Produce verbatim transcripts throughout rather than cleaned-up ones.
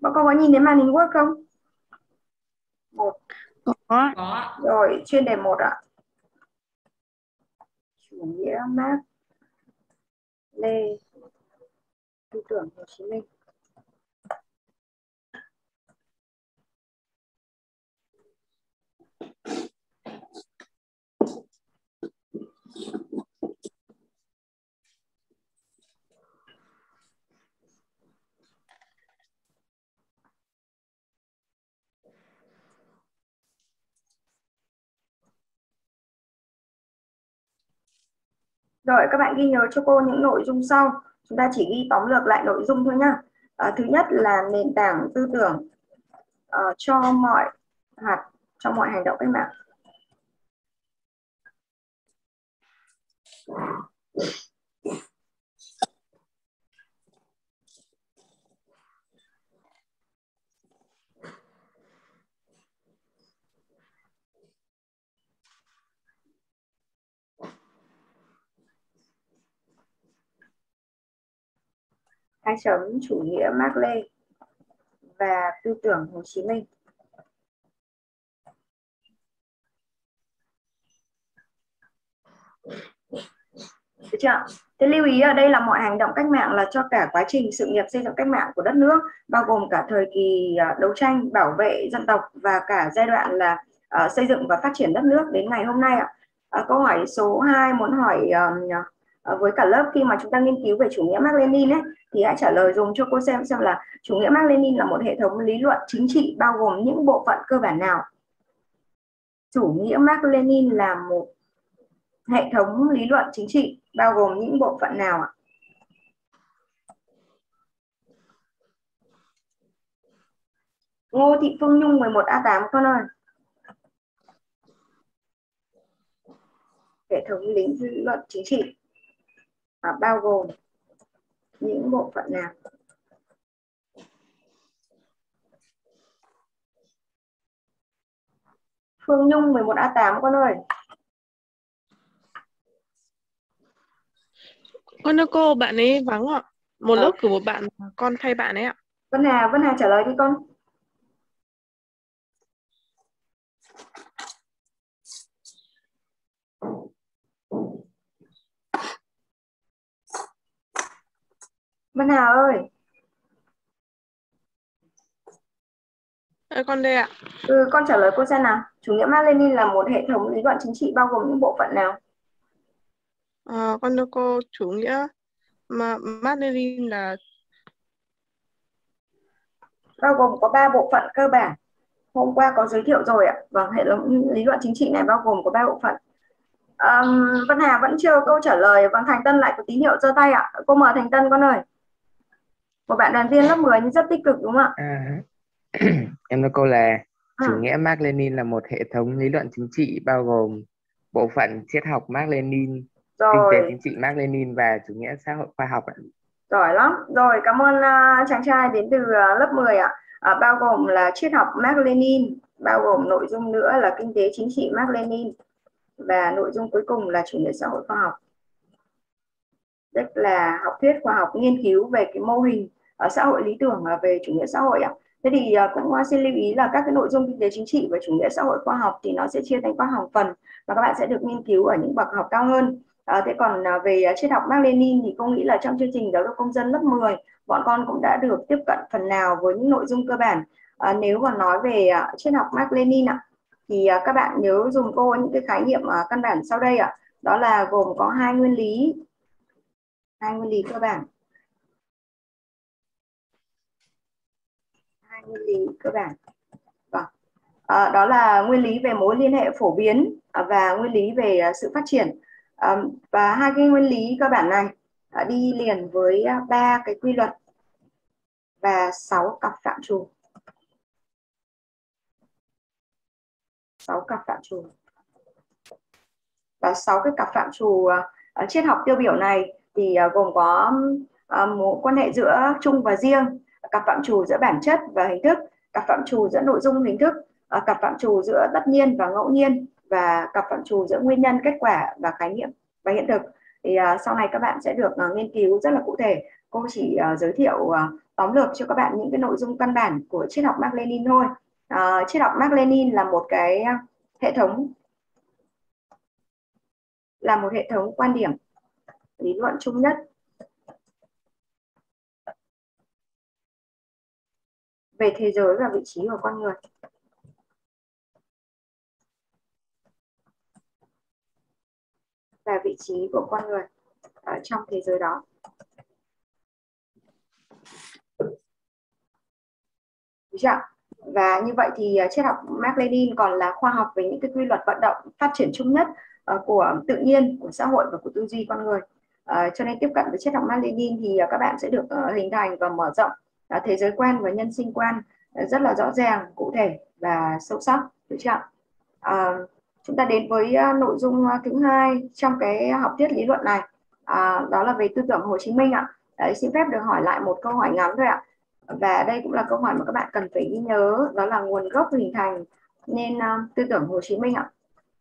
Bọn con có nhìn thấy màn hình Word không? Một. Có. Có. Rồi, chuyên đề một ạ. Chủ nghĩa Mác Lê, tư tưởng Hồ Chí Minh. Rồi, các bạn ghi nhớ cho cô những nội dung sau. Chúng ta chỉ ghi tóm lược lại nội dung thôi nhá. À, thứ nhất là nền tảng tư tưởng uh, cho mọi hoạt cho mọi hành động cách mạng. Hai chấm chủ nghĩa Mác Lê và tư tưởng Hồ Chí Minh. Được chưa? Thế lưu ý ở đây là mọi hành động cách mạng là cho cả quá trình sự nghiệp xây dựng cách mạng của đất nước, bao gồm cả thời kỳ đấu tranh bảo vệ dân tộc và cả giai đoạn là uh, xây dựng và phát triển đất nước đến ngày hôm nay ạ. Uh, câu hỏi số hai muốn hỏi uh, với cả lớp, khi mà chúng ta nghiên cứu về chủ nghĩa Mác Lênin ấy, thì hãy trả lời dùng cho cô xem xem là chủ nghĩa Mác Lênin là một hệ thống lý luận chính trị bao gồm những bộ phận cơ bản nào? Chủ nghĩa Mác Lênin là một hệ thống lý luận chính trị bao gồm những bộ phận nào ạ? Ngô Thị Phương Nhung mười một A tám con ơi. Hệ thống lý luận chính trị à, bao gồm những bộ phận nào? Phương Nhung mười một A tám con ơi. Con thưa cô, bạn ấy vắng ạ. Một Ờ. lớp cử một bạn, con thay bạn ấy ạ. Vân Hà, Vân Hà trả lời đi con. Vân Hà ơi. Ê, con đây ạ. Ừ, con trả lời cô xem nào. Chủ nghĩa Mác Lênin là một hệ thống lý luận chính trị bao gồm những bộ phận nào? À, con thưa cô, chủ nghĩa mà Mác Lênin là Bao gồm có ba bộ phận cơ bản. Hôm qua có giới thiệu rồi ạ. Vâng, hệ thống lý luận chính trị này bao gồm có ba bộ phận. Um, Vân Hà vẫn chưa câu trả lời. Vâng, Thành Tân lại có tín hiệu giơ tay ạ. Cô mời Thành Tân con ơi. Một bạn đoàn viên lớp mười nhưng rất tích cực đúng không ạ? À, em nói câu là Ừ. chủ nghĩa Mác Lênin là một hệ thống lý luận chính trị bao gồm bộ phận triết học Mác Lênin, kinh tế Rồi, chính trị Mác Lênin và chủ nghĩa xã hội khoa học ạ. giỏi lắm. Rồi, cảm ơn uh, chàng trai đến từ uh, lớp mười ạ. À, bao gồm là triết học Mác Lênin, bao gồm nội dung nữa là kinh tế chính trị Mác Lênin và nội dung cuối cùng là chủ nghĩa xã hội khoa học. Tức là học thuyết khoa học nghiên cứu về cái mô hình uh, xã hội lý tưởng uh, về chủ nghĩa xã hội ạ. Thế thì uh, cũng uh, xin lưu ý là các cái nội dung kinh tế chính trị và chủ nghĩa xã hội khoa học thì nó sẽ chia thành các học phần và các bạn sẽ được nghiên cứu ở những bậc học cao hơn. À, thế còn à, về triết học Mác Lênin thì cô nghĩ là trong chương trình giáo dục công dân lớp mười bọn con cũng đã được tiếp cận phần nào với những nội dung cơ bản. À, nếu mà nói về à, triết học Mác Lênin ạ, thì à, các bạn nhớ dùng cô những cái khái niệm à, căn bản sau đây ạ. Đó là gồm có hai nguyên lý, hai nguyên lý cơ bản, hai nguyên lý cơ bản. Vâng. À, đó là nguyên lý về mối liên hệ phổ biến à, và nguyên lý về à, sự phát triển. À, và hai cái nguyên lý cơ bản này à, đi liền với ba cái quy luật và sáu cặp phạm trù. sáu cặp phạm trù. Và sáu cái cặp phạm trù uh, triết học tiêu biểu này thì uh, gồm có uh, mối quan hệ giữa chung và riêng, cặp phạm trù giữa bản chất và hình thức, cặp phạm trù giữa nội dung hình thức, uh, cặp phạm trù giữa tất nhiên và ngẫu nhiên và cặp phạm trù giữa nguyên nhân, kết quả và khái niệm và hiện thực. Thì uh, sau này các bạn sẽ được uh, nghiên cứu rất là cụ thể. Cô chỉ uh, giới thiệu uh, tóm lược cho các bạn những cái nội dung căn bản của triết học Mác Lênin thôi. À, triết học Mác Lênin là một cái hệ thống là một hệ thống quan điểm lý luận chung nhất về thế giới và vị trí của con người. Và vị trí của con người ở trong thế giới đó. Đúng chưa? Và như vậy thì triết học Mác Lênin còn là khoa học về những cái quy luật vận động phát triển chung nhất uh, của tự nhiên, của xã hội và của tư duy con người. Uh, cho nên tiếp cận với triết học Mác Lênin thì uh, các bạn sẽ được uh, hình thành và mở rộng uh, thế giới quan và nhân sinh quan uh, rất là rõ ràng, cụ thể và sâu sắc. Được chưa? Uh, chúng ta đến với uh, nội dung uh, thứ hai trong cái học thuyết lý luận này, uh, đó là về tư tưởng Hồ Chí Minh ạ. Đấy, xin phép được hỏi lại một câu hỏi ngắn thôi ạ. Và đây cũng là câu hỏi mà các bạn cần phải ghi nhớ, đó là nguồn gốc hình thành nên uh, tư tưởng Hồ Chí Minh ạ.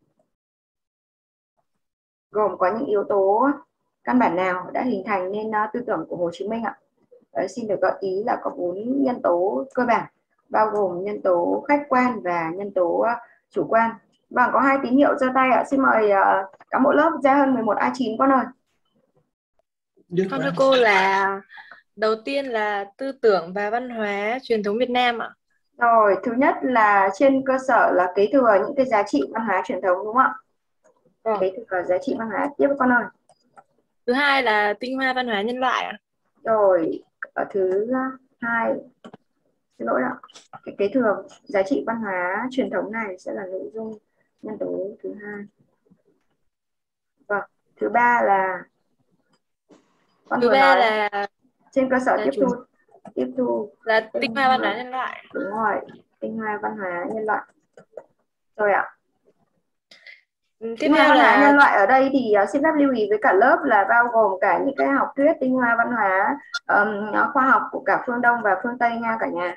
Gồm có những yếu tố căn bản nào đã hình thành nên uh, tư tưởng của Hồ Chí Minh ạ? Đấy, xin được gợi ý là có bốn nhân tố cơ bản, bao gồm nhân tố khách quan và nhân tố uh, chủ quan. Vâng, có hai tín hiệu giơ tay ạ. Xin mời uh, cán bộ lớp Gia Hân mười một A chín con ơi. Con thưa cô là đầu tiên là tư tưởng và văn hóa truyền thống Việt Nam ạ. Rồi, thứ nhất là trên cơ sở là kế thừa những cái giá trị văn hóa truyền thống, đúng không ạ? Vâng. Kế thừa giá trị văn hóa. Tiếp con ơi. Thứ hai là tinh hoa văn hóa nhân loại ạ. Rồi, ở thứ hai, xin lỗi ạ, cái kế thừa giá trị văn hóa truyền thống này sẽ là nội dung nhân tố thứ hai. Vâng, thứ ba là con thứ vừa ba nói là trên cơ sở là tiếp chủ... thu tiếp thu là tinh hoa văn hóa nhân loại. Đúng rồi, tinh hoa văn hóa nhân loại. Rồi ạ. Tiếp Tinh hoa theo văn hóa là nhân loại ở đây thì uh, xin phép lưu ý với cả lớp là bao gồm cả những cái học thuyết tinh hoa văn hóa um, khoa học của cả phương Đông và phương Tây nha cả nhà.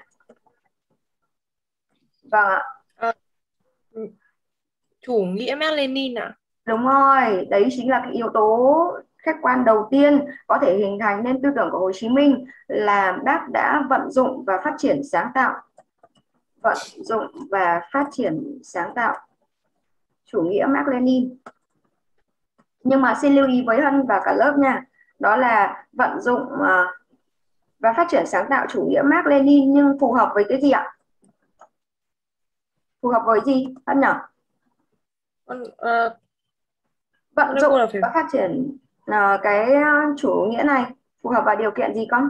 Vâng ạ. à, chủ nghĩa Mác Lênin ạ. Đúng rồi, đấy chính là cái yếu tố khách quan đầu tiên có thể hình thành nên tư tưởng của Hồ Chí Minh, là bác đã vận dụng và phát triển sáng tạo vận dụng và phát triển sáng tạo chủ nghĩa Mác Lênin. Nhưng mà xin lưu ý với Hân và cả lớp nha, đó là vận dụng uh, và phát triển sáng tạo chủ nghĩa Mác Lênin nhưng phù hợp với cái gì ạ? Phù hợp với gì Hân nhỉ? Uh, vận dụng phải... và phát triển uh, cái chủ nghĩa này phù hợp vào điều kiện gì con?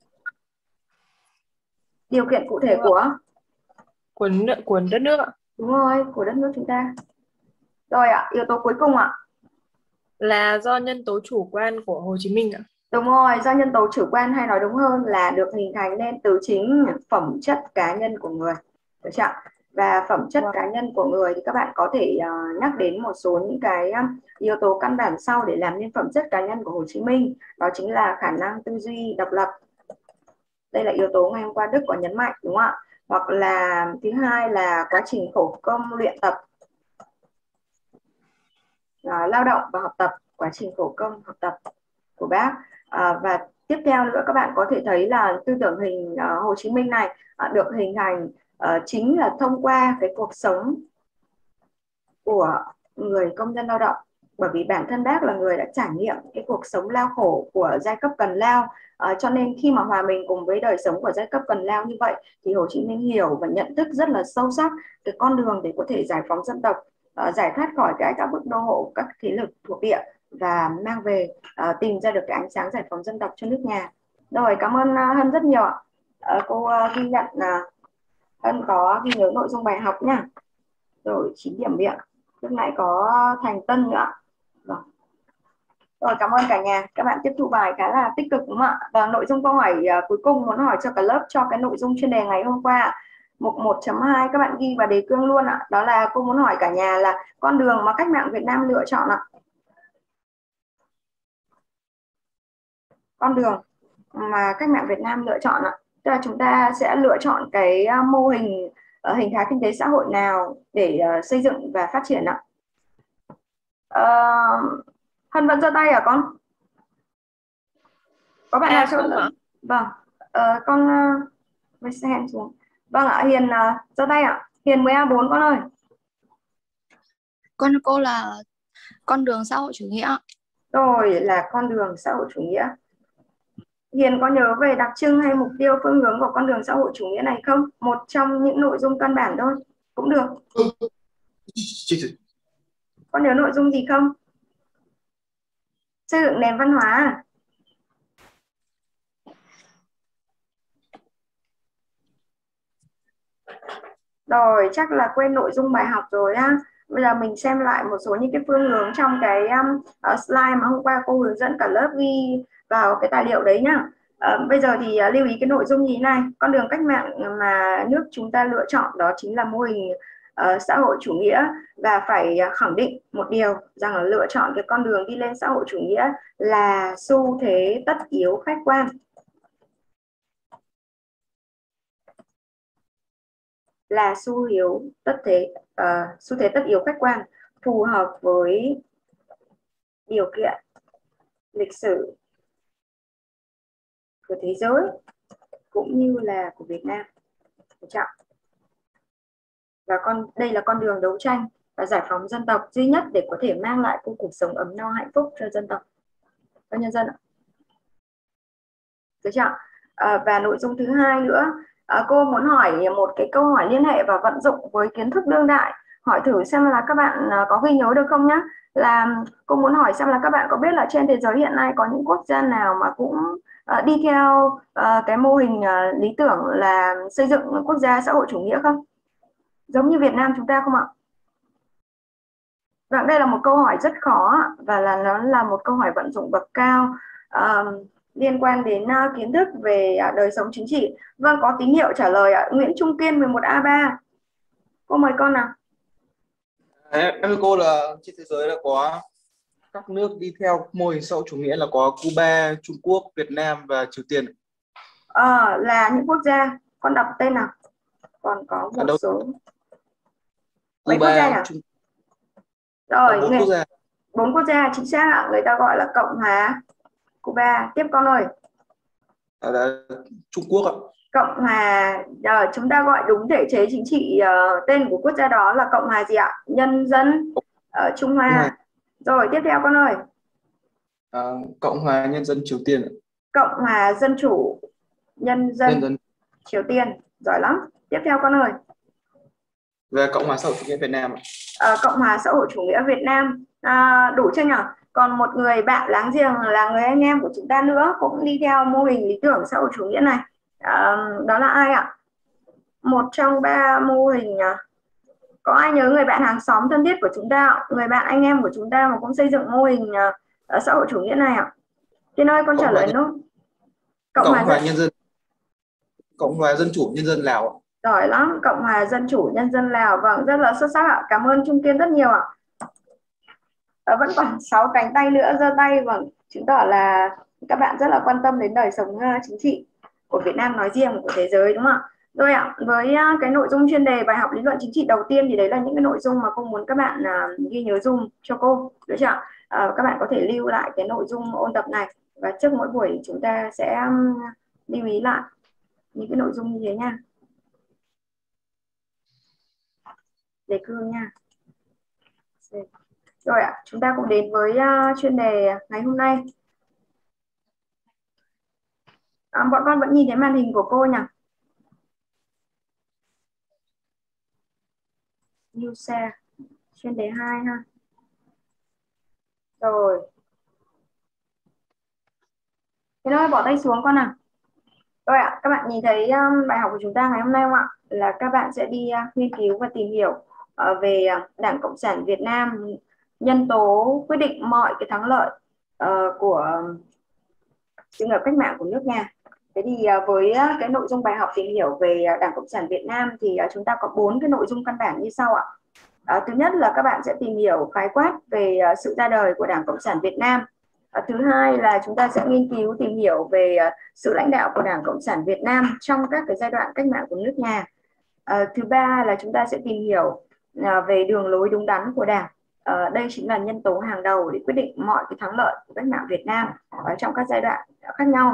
Điều kiện cụ thể của của nước, của đất nước ạ. Đúng rồi, của đất nước chúng ta. Rồi ạ, yếu tố cuối cùng ạ. Là do nhân tố chủ quan của Hồ Chí Minh ạ. Đúng rồi, do nhân tố chủ quan, hay nói đúng hơn là được hình thành nên từ chính phẩm chất cá nhân của người. Được chưa? Và phẩm chất wow. cá nhân của người thì các bạn có thể uh, nhắc đến một số những cái uh, yếu tố căn bản sau để làm nên phẩm chất cá nhân của Hồ Chí Minh. Đó chính là khả năng tư duy độc lập. Đây là yếu tố ngày hôm qua Đức có nhấn mạnh, đúng không ạ? Hoặc là thứ hai là quá trình khổ công luyện tập, uh, lao động và học tập, quá trình khổ công học tập của bác. À, và tiếp theo nữa các bạn có thể thấy là tư tưởng hình uh, Hồ Chí Minh này uh, được hình thành uh, chính là thông qua cái cuộc sống của người công nhân lao động, bởi vì bản thân bác là người đã trải nghiệm cái cuộc sống lao khổ của giai cấp cần lao, uh, cho nên khi mà hòa mình cùng với đời sống của giai cấp cần lao như vậy thì Hồ Chí Minh hiểu và nhận thức rất là sâu sắc cái con đường để có thể giải phóng dân tộc, uh, giải thoát khỏi cái các bức đô hộ, các thế lực thuộc địa và mang về uh, tìm ra được cái ánh sáng giải phóng dân tộc cho nước nhà. Rồi, cảm ơn uh, Hân rất nhiều ạ. Uh, cô uh, ghi nhận là uh, Hân có ghi nhớ nội dung bài học nha. Rồi, chín điểm miệng. Lúc nãy có Thành Tân nữa. Rồi. Rồi, cảm ơn cả nhà. Các bạn tiếp thu bài khá là tích cực đúng không ạ? Và nội dung câu hỏi uh, cuối cùng muốn hỏi cho cả lớp cho cái nội dung chuyên đề ngày hôm qua, mục một chấm hai, các bạn ghi vào đề cương luôn ạ. Đó là cô muốn hỏi cả nhà là con đường mà cách mạng Việt Nam lựa chọn ạ. Con đường mà cách mạng Việt Nam lựa chọn ạ. Tức là chúng ta sẽ lựa chọn cái mô hình uh, hình thái kinh tế xã hội nào để uh, xây dựng và phát triển ạ. Uh, Hân vẫn giơ tay hả con? Có bạn à, nào cho không ạ? Vâng. Ờ, con uh, với xe hand xuống. Vâng ạ, Hiền uh, giơ tay ạ. Hiền mười A bốn con ơi. Con cô là con đường xã hội chủ nghĩa. Rồi, là con đường xã hội chủ nghĩa. Hiền có nhớ về đặc trưng hay mục tiêu phương hướng của con đường xã hội chủ nghĩa này không? Một trong những nội dung căn bản thôi, cũng được. Con nhớ nội dung gì không? Xây dựng nền văn hóa à? Rồi, chắc là quên nội dung bài học rồi á. Bây giờ mình xem lại một số những cái phương hướng trong cái um, uh, slide mà hôm qua cô hướng dẫn cả lớp ghi vào cái tài liệu đấy nhá. Uh, bây giờ thì uh, lưu ý cái nội dung như thế này. Con đường cách mạng mà nước chúng ta lựa chọn đó chính là mô hình uh, xã hội chủ nghĩa, và phải uh, khẳng định một điều rằng là lựa chọn cái con đường đi lên xã hội chủ nghĩa là xu thế tất yếu khách quan. là xu hiếu tất thế uh, xu thế tất yếu khách quan, phù hợp với điều kiện lịch sử của thế giới cũng như là của Việt Nam. Và con đây là con đường đấu tranh và giải phóng dân tộc duy nhất để có thể mang lại một cuộc sống ấm no hạnh phúc cho dân tộc, cho nhân dân ạ. Được chưa? À, và nội dung thứ hai nữa, à, cô muốn hỏi một cái câu hỏi liên hệ và vận dụng với kiến thức đương đại. Hỏi thử xem là các bạn có ghi nhớ được không nhá. Là cô muốn hỏi xem là các bạn có biết là trên thế giới hiện nay có những quốc gia nào mà cũng uh, đi theo uh, cái mô hình uh, lý tưởng là xây dựng quốc gia xã hội chủ nghĩa không? Giống như Việt Nam chúng ta không ạ? Vâng, đây là một câu hỏi rất khó và là nó là một câu hỏi vận dụng bậc cao, uh, liên quan đến uh, kiến thức về uh, đời sống chính trị. Vâng, có tín hiệu trả lời ạ. Nguyễn Trung Kiên mười một A ba. Cô mời con nào. Em thưa cô là trên thế giới là có các nước đi theo mô hình xã hội chủ nghĩa là có Cuba, Trung Quốc, Việt Nam và Triều Tiên. Ờ, là những quốc gia. Con đọc tên nào. Còn có một đâu? số. Mấy quốc gia nhỉ? Trung... Rồi, bốn quốc gia. Bốn quốc gia chính xác ạ. Người ta gọi là Cộng hòa Cuba. Tiếp con ơi. À, là Trung Quốc ạ. Cộng hòa, uh, chúng ta gọi đúng thể chế chính trị, uh, tên của quốc gia đó là Cộng hòa gì ạ? Nhân dân ở uh, Trung Hoa. À. Rồi tiếp theo con ơi. À, Cộng hòa Nhân dân Triều Tiên. Cộng hòa Dân chủ Nhân dân, Nhân dân Triều Tiên. Giỏi lắm. Tiếp theo con ơi. Về Cộng hòa xã hội chủ nghĩa Việt Nam. À, Cộng hòa xã hội chủ nghĩa Việt Nam. À, đủ chưa nhỉ? Còn một người bạn láng giềng là người anh em của chúng ta nữa cũng đi theo mô hình lý tưởng xã hội chủ nghĩa này. À, đó là ai ạ? Một trong ba mô hình. Có ai nhớ người bạn hàng xóm thân thiết của chúng ta ạ? Người bạn anh em của chúng ta mà cũng xây dựng mô hình uh, xã hội chủ nghĩa này ạ? Tiên ơi, con trả lời nốt. Cộng, Cộng hòa Nhân dân Cộng hòa Dân chủ Nhân dân Lào ạ. Giỏi lắm, Cộng hòa Dân chủ Nhân dân Lào. Vâng, rất là xuất sắc ạ. Cảm ơn Trung Kiên rất nhiều ạ. À, vẫn còn sáu cánh tay nữa giơ tay. Vâng, chứng tỏ là các bạn rất là quan tâm đến đời sống uh, chính trị của Việt Nam nói riêng, của thế giới, đúng không ạ? Rồi ạ, với uh, cái nội dung chuyên đề bài học lý luận chính trị đầu tiên thì đấy là những cái nội dung mà cô muốn các bạn uh, ghi nhớ dùm cho cô, được chưa? Uh, các bạn có thể lưu lại cái nội dung ôn tập này và trước mỗi buổi chúng ta sẽ um, lưu ý lại những cái nội dung như thế nha. Đề cương nha. Rồi ạ, chúng ta cùng đến với uh, chuyên đề ngày hôm nay. À, bọn con vẫn nhìn thấy màn hình của cô nhỉ? New share chuyên đề hai ha. Rồi. Thế thôi, bỏ tay xuống con nào. Rồi ạ, các bạn nhìn thấy um, bài học của chúng ta ngày hôm nay không ạ? Là các bạn sẽ đi uh, nghiên cứu và tìm hiểu uh, về uh, Đảng Cộng sản Việt Nam, nhân tố quyết định mọi cái thắng lợi uh, của sự nghiệp cách mạng của nước nhà. Thế thì uh, với uh, cái nội dung bài học tìm hiểu về uh, Đảng Cộng sản Việt Nam thì uh, chúng ta có bốn cái nội dung căn bản như sau ạ. Uh, thứ nhất là các bạn sẽ tìm hiểu khái quát về uh, sự ra đời của Đảng Cộng sản Việt Nam. Uh, thứ hai là chúng ta sẽ nghiên cứu tìm hiểu về uh, sự lãnh đạo của Đảng Cộng sản Việt Nam trong các cái giai đoạn cách mạng của nước nhà. Uh, thứ ba là chúng ta sẽ tìm hiểu uh, về đường lối đúng đắn của Đảng. Uh, đây chính là nhân tố hàng đầu để quyết định mọi cái thắng lợi của cách mạng Việt Nam ở trong các giai đoạn khác nhau.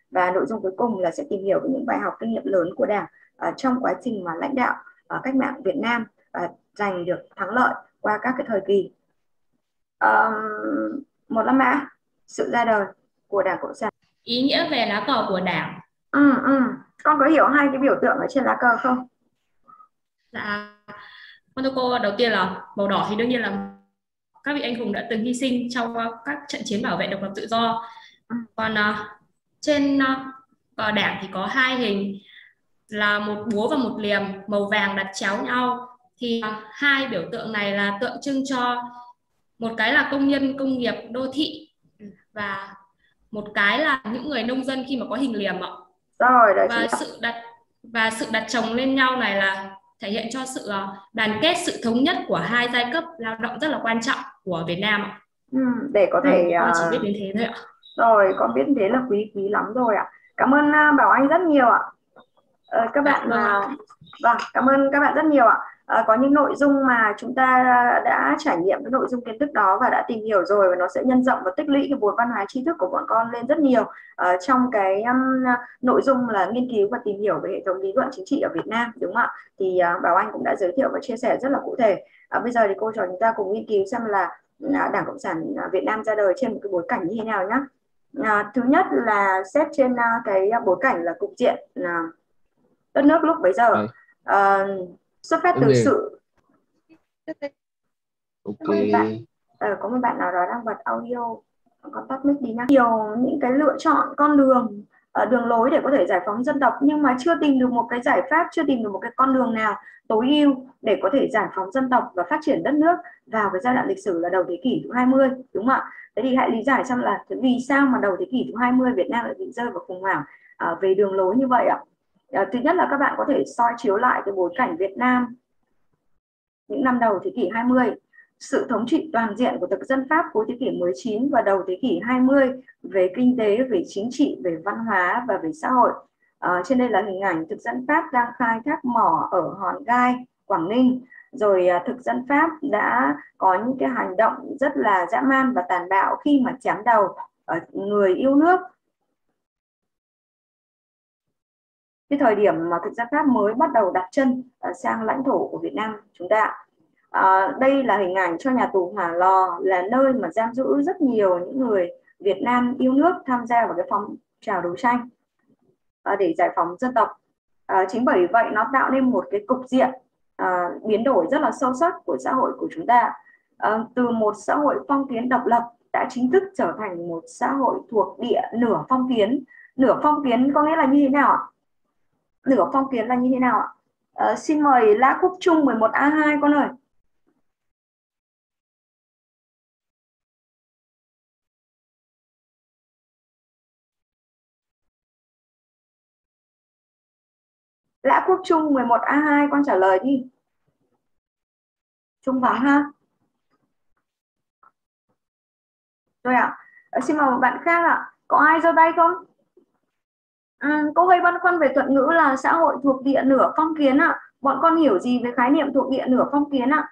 Và nội dung cuối cùng là sẽ tìm hiểu về những bài học kinh nghiệm lớn của Đảng uh, trong quá trình mà lãnh đạo uh, cách mạng Việt Nam uh, giành được thắng lợi qua các cái thời kỳ. Uh, một là mã sự ra đời của Đảng Cộng sản. Ý nghĩa về lá cờ của Đảng. Ừ, ừ. Con có hiểu hai cái biểu tượng ở trên lá cờ không? Dạ, con thưa cô, đầu tiên là màu đỏ thì đương nhiên là các vị anh hùng đã từng hy sinh trong các trận chiến bảo vệ độc lập tự do. Còn uh, trên uh, cờ Đảng thì có hai hình là một búa và một liềm màu vàng đặt chéo nhau. Thì uh, hai biểu tượng này là tượng trưng cho một cái là công nhân công nghiệp đô thị và một cái là những người nông dân khi mà có hình liềm ạ. Rồi, đấy và sự đặt và sự đặt chồng lên nhau này là thể hiện cho sự uh, đoàn kết, sự thống nhất của hai giai cấp lao động rất là quan trọng của Việt Nam ạ. Ừ, để có thể con uh... chỉ biết đến thế thôi ạ. Rồi, con biết thế là quý quý lắm rồi ạ. Cảm ơn uh, Bảo Anh rất nhiều ạ. Ờ, các bạn uh, vâng, cảm ơn các bạn rất nhiều ạ. À, có những nội dung mà chúng ta đã trải nghiệm cái nội dung kiến thức đó và đã tìm hiểu rồi, và nó sẽ nhân rộng và tích lũy cái vốn văn hóa tri thức của bọn con lên rất nhiều uh, trong cái um, nội dung là nghiên cứu và tìm hiểu về hệ thống lý luận chính trị ở Việt Nam, đúng không ạ? Thì uh, Bảo Anh cũng đã giới thiệu và chia sẻ rất là cụ thể. Uh, bây giờ thì cô trò chúng ta cùng nghiên cứu xem là uh, Đảng Cộng sản Việt Nam ra đời trên một cái bối cảnh như thế nào nhé. Uh, thứ nhất là xét trên uh, cái bối cảnh là cục diện uh, đất nước lúc bấy giờ. Uh, xuất phát từ okay. sự ok bạn, ờ, có một bạn nào đó đang bật audio, con tắt mic đi nhá. Nhiều những cái lựa chọn con đường uh, đường lối để có thể giải phóng dân tộc, nhưng mà chưa tìm được một cái giải pháp, chưa tìm được một cái con đường nào tối ưu để có thể giải phóng dân tộc và phát triển đất nước vào cái giai đoạn lịch sử là đầu thế kỷ thứ hai mươi, đúng không ạ? Thế thì hãy lý giải xem là vì sao mà đầu thế kỷ thứ hai mươi Việt Nam lại bị rơi vào khủng hoảng uh, về đường lối như vậy ạ? Uh, thứ nhất là các bạn có thể soi chiếu lại cái bối cảnh Việt Nam những năm đầu thế kỷ hai mươi, sự thống trị toàn diện của thực dân Pháp cuối thế kỷ mười chín và đầu thế kỷ hai mươi về kinh tế, về chính trị, về văn hóa và về xã hội. Uh, trên đây là hình ảnh thực dân Pháp đang khai thác mỏ ở Hòn Gai, Quảng Ninh. Rồi uh, thực dân Pháp đã có những cái hành động rất là dã man và tàn bạo khi mà chém đầu uh, người yêu nước. Cái thời điểm mà thực dân Pháp mới bắt đầu đặt chân uh, sang lãnh thổ của Việt Nam chúng ta. Uh, đây là hình ảnh cho nhà tù Hỏa Lò, là nơi mà giam giữ rất nhiều những người Việt Nam yêu nước tham gia vào cái phong trào đấu tranh uh, để giải phóng dân tộc. Uh, chính bởi vậy nó tạo nên một cái cục diện uh, biến đổi rất là sâu sắc của xã hội của chúng ta. Uh, từ một xã hội phong kiến độc lập đã chính thức trở thành một xã hội thuộc địa nửa phong kiến. Nửa phong kiến có nghĩa là như thế nào ạ? Nửa phong kiến là như thế nào ạ? Uh, xin mời Lã Quốc Trung mười một A hai con ơi. Lã Quốc Trung mười một A hai con trả lời đi. Trung vắng ha. Rồi ạ. À, xin mời một bạn khác ạ. À. Có ai giơ tay không? À, cô hơi băn khoăn về thuật ngữ là xã hội thuộc địa nửa phong kiến ạ. À. Bọn con hiểu gì về khái niệm thuộc địa nửa phong kiến ạ? À?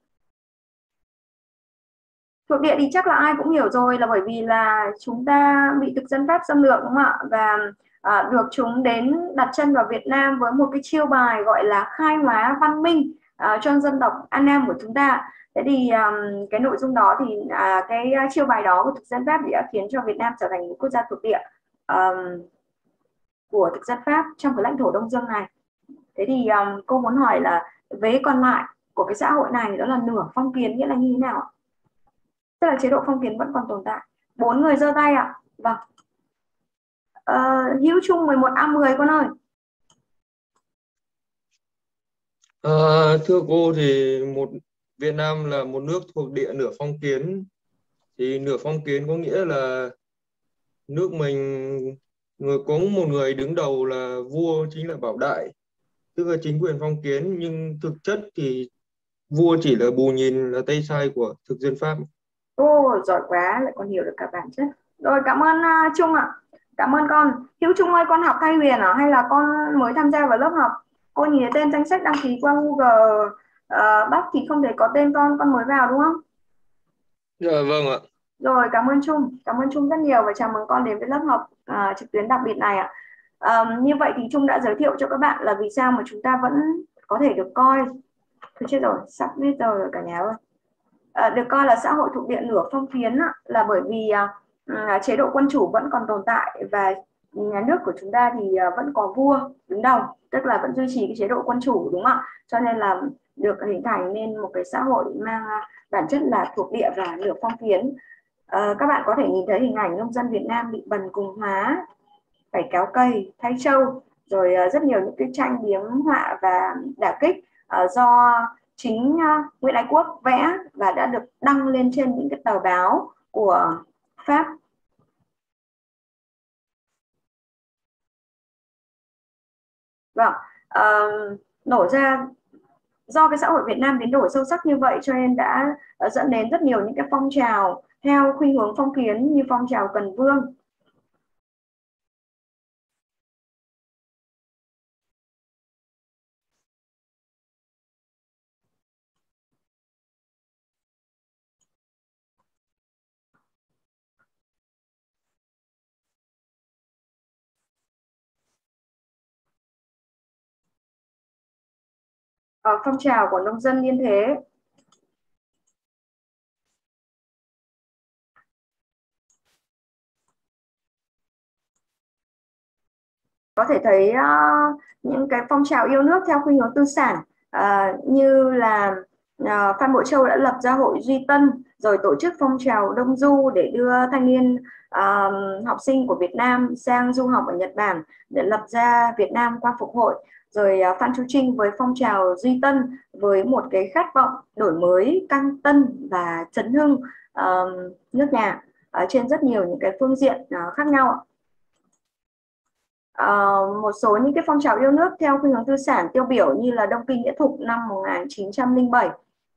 Thuộc địa thì chắc là ai cũng hiểu rồi, là bởi vì là chúng ta bị thực dân Pháp xâm lược, đúng không ạ? Và à, được chúng đến đặt chân vào Việt Nam với một cái chiêu bài gọi là khai hóa văn minh à, cho dân tộc An Nam của chúng ta. Thế thì um, cái nội dung đó thì à, cái chiêu bài đó của thực dân Pháp thì đã khiến cho Việt Nam trở thành một quốc gia thuộc địa um, của thực dân Pháp trong cái lãnh thổ Đông Dương này. Thế thì um, cô muốn hỏi là vế còn lại của cái xã hội này đó là nửa phong kiến, nghĩa là như thế nào ạ? Tức là chế độ phong kiến vẫn còn tồn tại. Bốn người giơ tay ạ. Vâng. Uh, Hữu Trung mười một A mười con ơi. À, thưa cô thì một Việt Nam là một nước thuộc địa nửa phong kiến. Thì nửa phong kiến có nghĩa là nước mình người có một người đứng đầu là vua, chính là Bảo Đại, tức là chính quyền phong kiến, nhưng thực chất thì vua chỉ là bù nhìn, là tay sai của thực dân Pháp. Ô, giỏi quá, lại còn hiểu được cả bản chất. Rồi, cảm ơn uh, Trung ạ. Cảm ơn con. Hữu Trung ơi, con học thay Huyền à? Hay là con mới tham gia vào lớp học? Cô nhìn thấy tên danh sách đăng ký qua Google uh, Docs thì không thể có tên con, con mới vào đúng không? Dạ vâng ạ. Rồi, cảm ơn Trung, cảm ơn Trung rất nhiều và chào mừng con đến với lớp học uh, trực tuyến đặc biệt này ạ. Um, như vậy thì Trung đã giới thiệu cho các bạn là vì sao mà chúng ta vẫn có thể được coi, thôi chết rồi, sắp hết giờ rồi cả nhà ơi. Uh, được coi là xã hội thuộc địa nửa phong kiến á, là bởi vì uh, chế độ quân chủ vẫn còn tồn tại và nhà nước của chúng ta thì uh, vẫn có vua đứng đầu, tức là vẫn duy trì cái chế độ quân chủ, đúng không ạ? Cho nên là được hình thành nên một cái xã hội mang uh, bản chất là thuộc địa và nửa phong kiến. Uh, các bạn có thể nhìn thấy hình ảnh nông dân Việt Nam bị bần cùng hóa, phải kéo cày, thay trâu, rồi uh, rất nhiều những cái tranh biếm họa và đả kích uh, do chính uh, Nguyễn Ái Quốc vẽ và đã được đăng lên trên những cái tờ báo của Pháp. Vâng, uh, nổ ra do cái xã hội Việt Nam biến đổi sâu sắc như vậy cho nên đã uh, dẫn đến rất nhiều những cái phong trào theo khuynh hướng phong kiến như phong trào Cần Vương. Ở phong trào của nông dân Yên Thế. Có thể thấy uh, những cái phong trào yêu nước theo khuynh hướng tư sản uh, như là uh, Phan Bội Châu đã lập ra hội Duy Tân, rồi tổ chức phong trào Đông Du để đưa thanh niên uh, học sinh của Việt Nam sang du học ở Nhật Bản để lập ra Việt Nam Quang Phục Hội, rồi uh, Phan Chu Trinh với phong trào Duy Tân với một cái khát vọng đổi mới căng tân và chấn hưng uh, nước nhà ở trên rất nhiều những cái phương diện uh, khác nhau. Uh, một số những cái phong trào yêu nước theo khuynh hướng tư sản tiêu biểu như là Đông Kinh Nghĩa Thục năm một nghìn chín trăm lẻ bảy.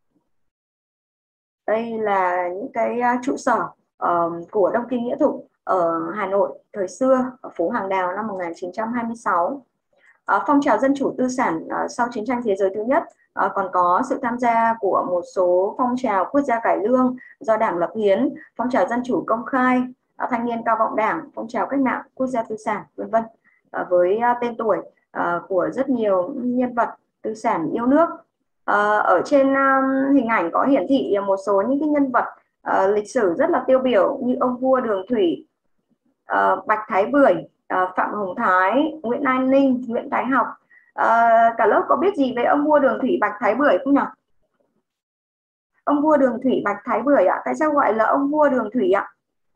Đây là những cái uh, trụ sở uh, của Đông Kinh Nghĩa Thục ở Hà Nội thời xưa, ở phố Hàng Đào năm một nghìn chín trăm hai mươi sáu. Uh, phong trào dân chủ tư sản uh, sau chiến tranh thế giới thứ nhất uh, còn có sự tham gia của một số phong trào quốc gia cải lương do Đảng lập hiến, phong trào dân chủ công khai, uh, thanh niên cao vọng Đảng, phong trào cách mạng quốc gia tư sản, vân vân. Uh, với uh, tên tuổi uh, của rất nhiều nhân vật tư sản yêu nước. Uh, ở trên um, hình ảnh có hiển thị một số những cái nhân vật uh, lịch sử rất là tiêu biểu như ông vua Đường Thủy, uh, Bạch Thái Bưởi, uh, Phạm Hồng Thái, Nguyễn An Ninh, Nguyễn Thái Học. Uh, cả lớp có biết gì về ông vua Đường Thủy Bạch Thái Bưởi không nhỉ? Ông vua Đường Thủy Bạch Thái Bưởi ạ, tại sao gọi là ông vua Đường Thủy ạ?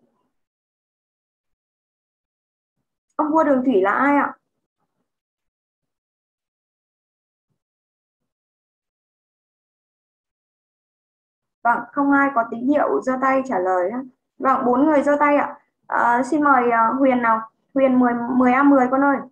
Ông vua Đường Thủy là ai ạ? Vâng, không ai có tín hiệu giơ tay trả lời. Vâng, bốn người giơ tay ạ. À, xin mời uh, Huyền nào. Huyền mười A mười con ơi.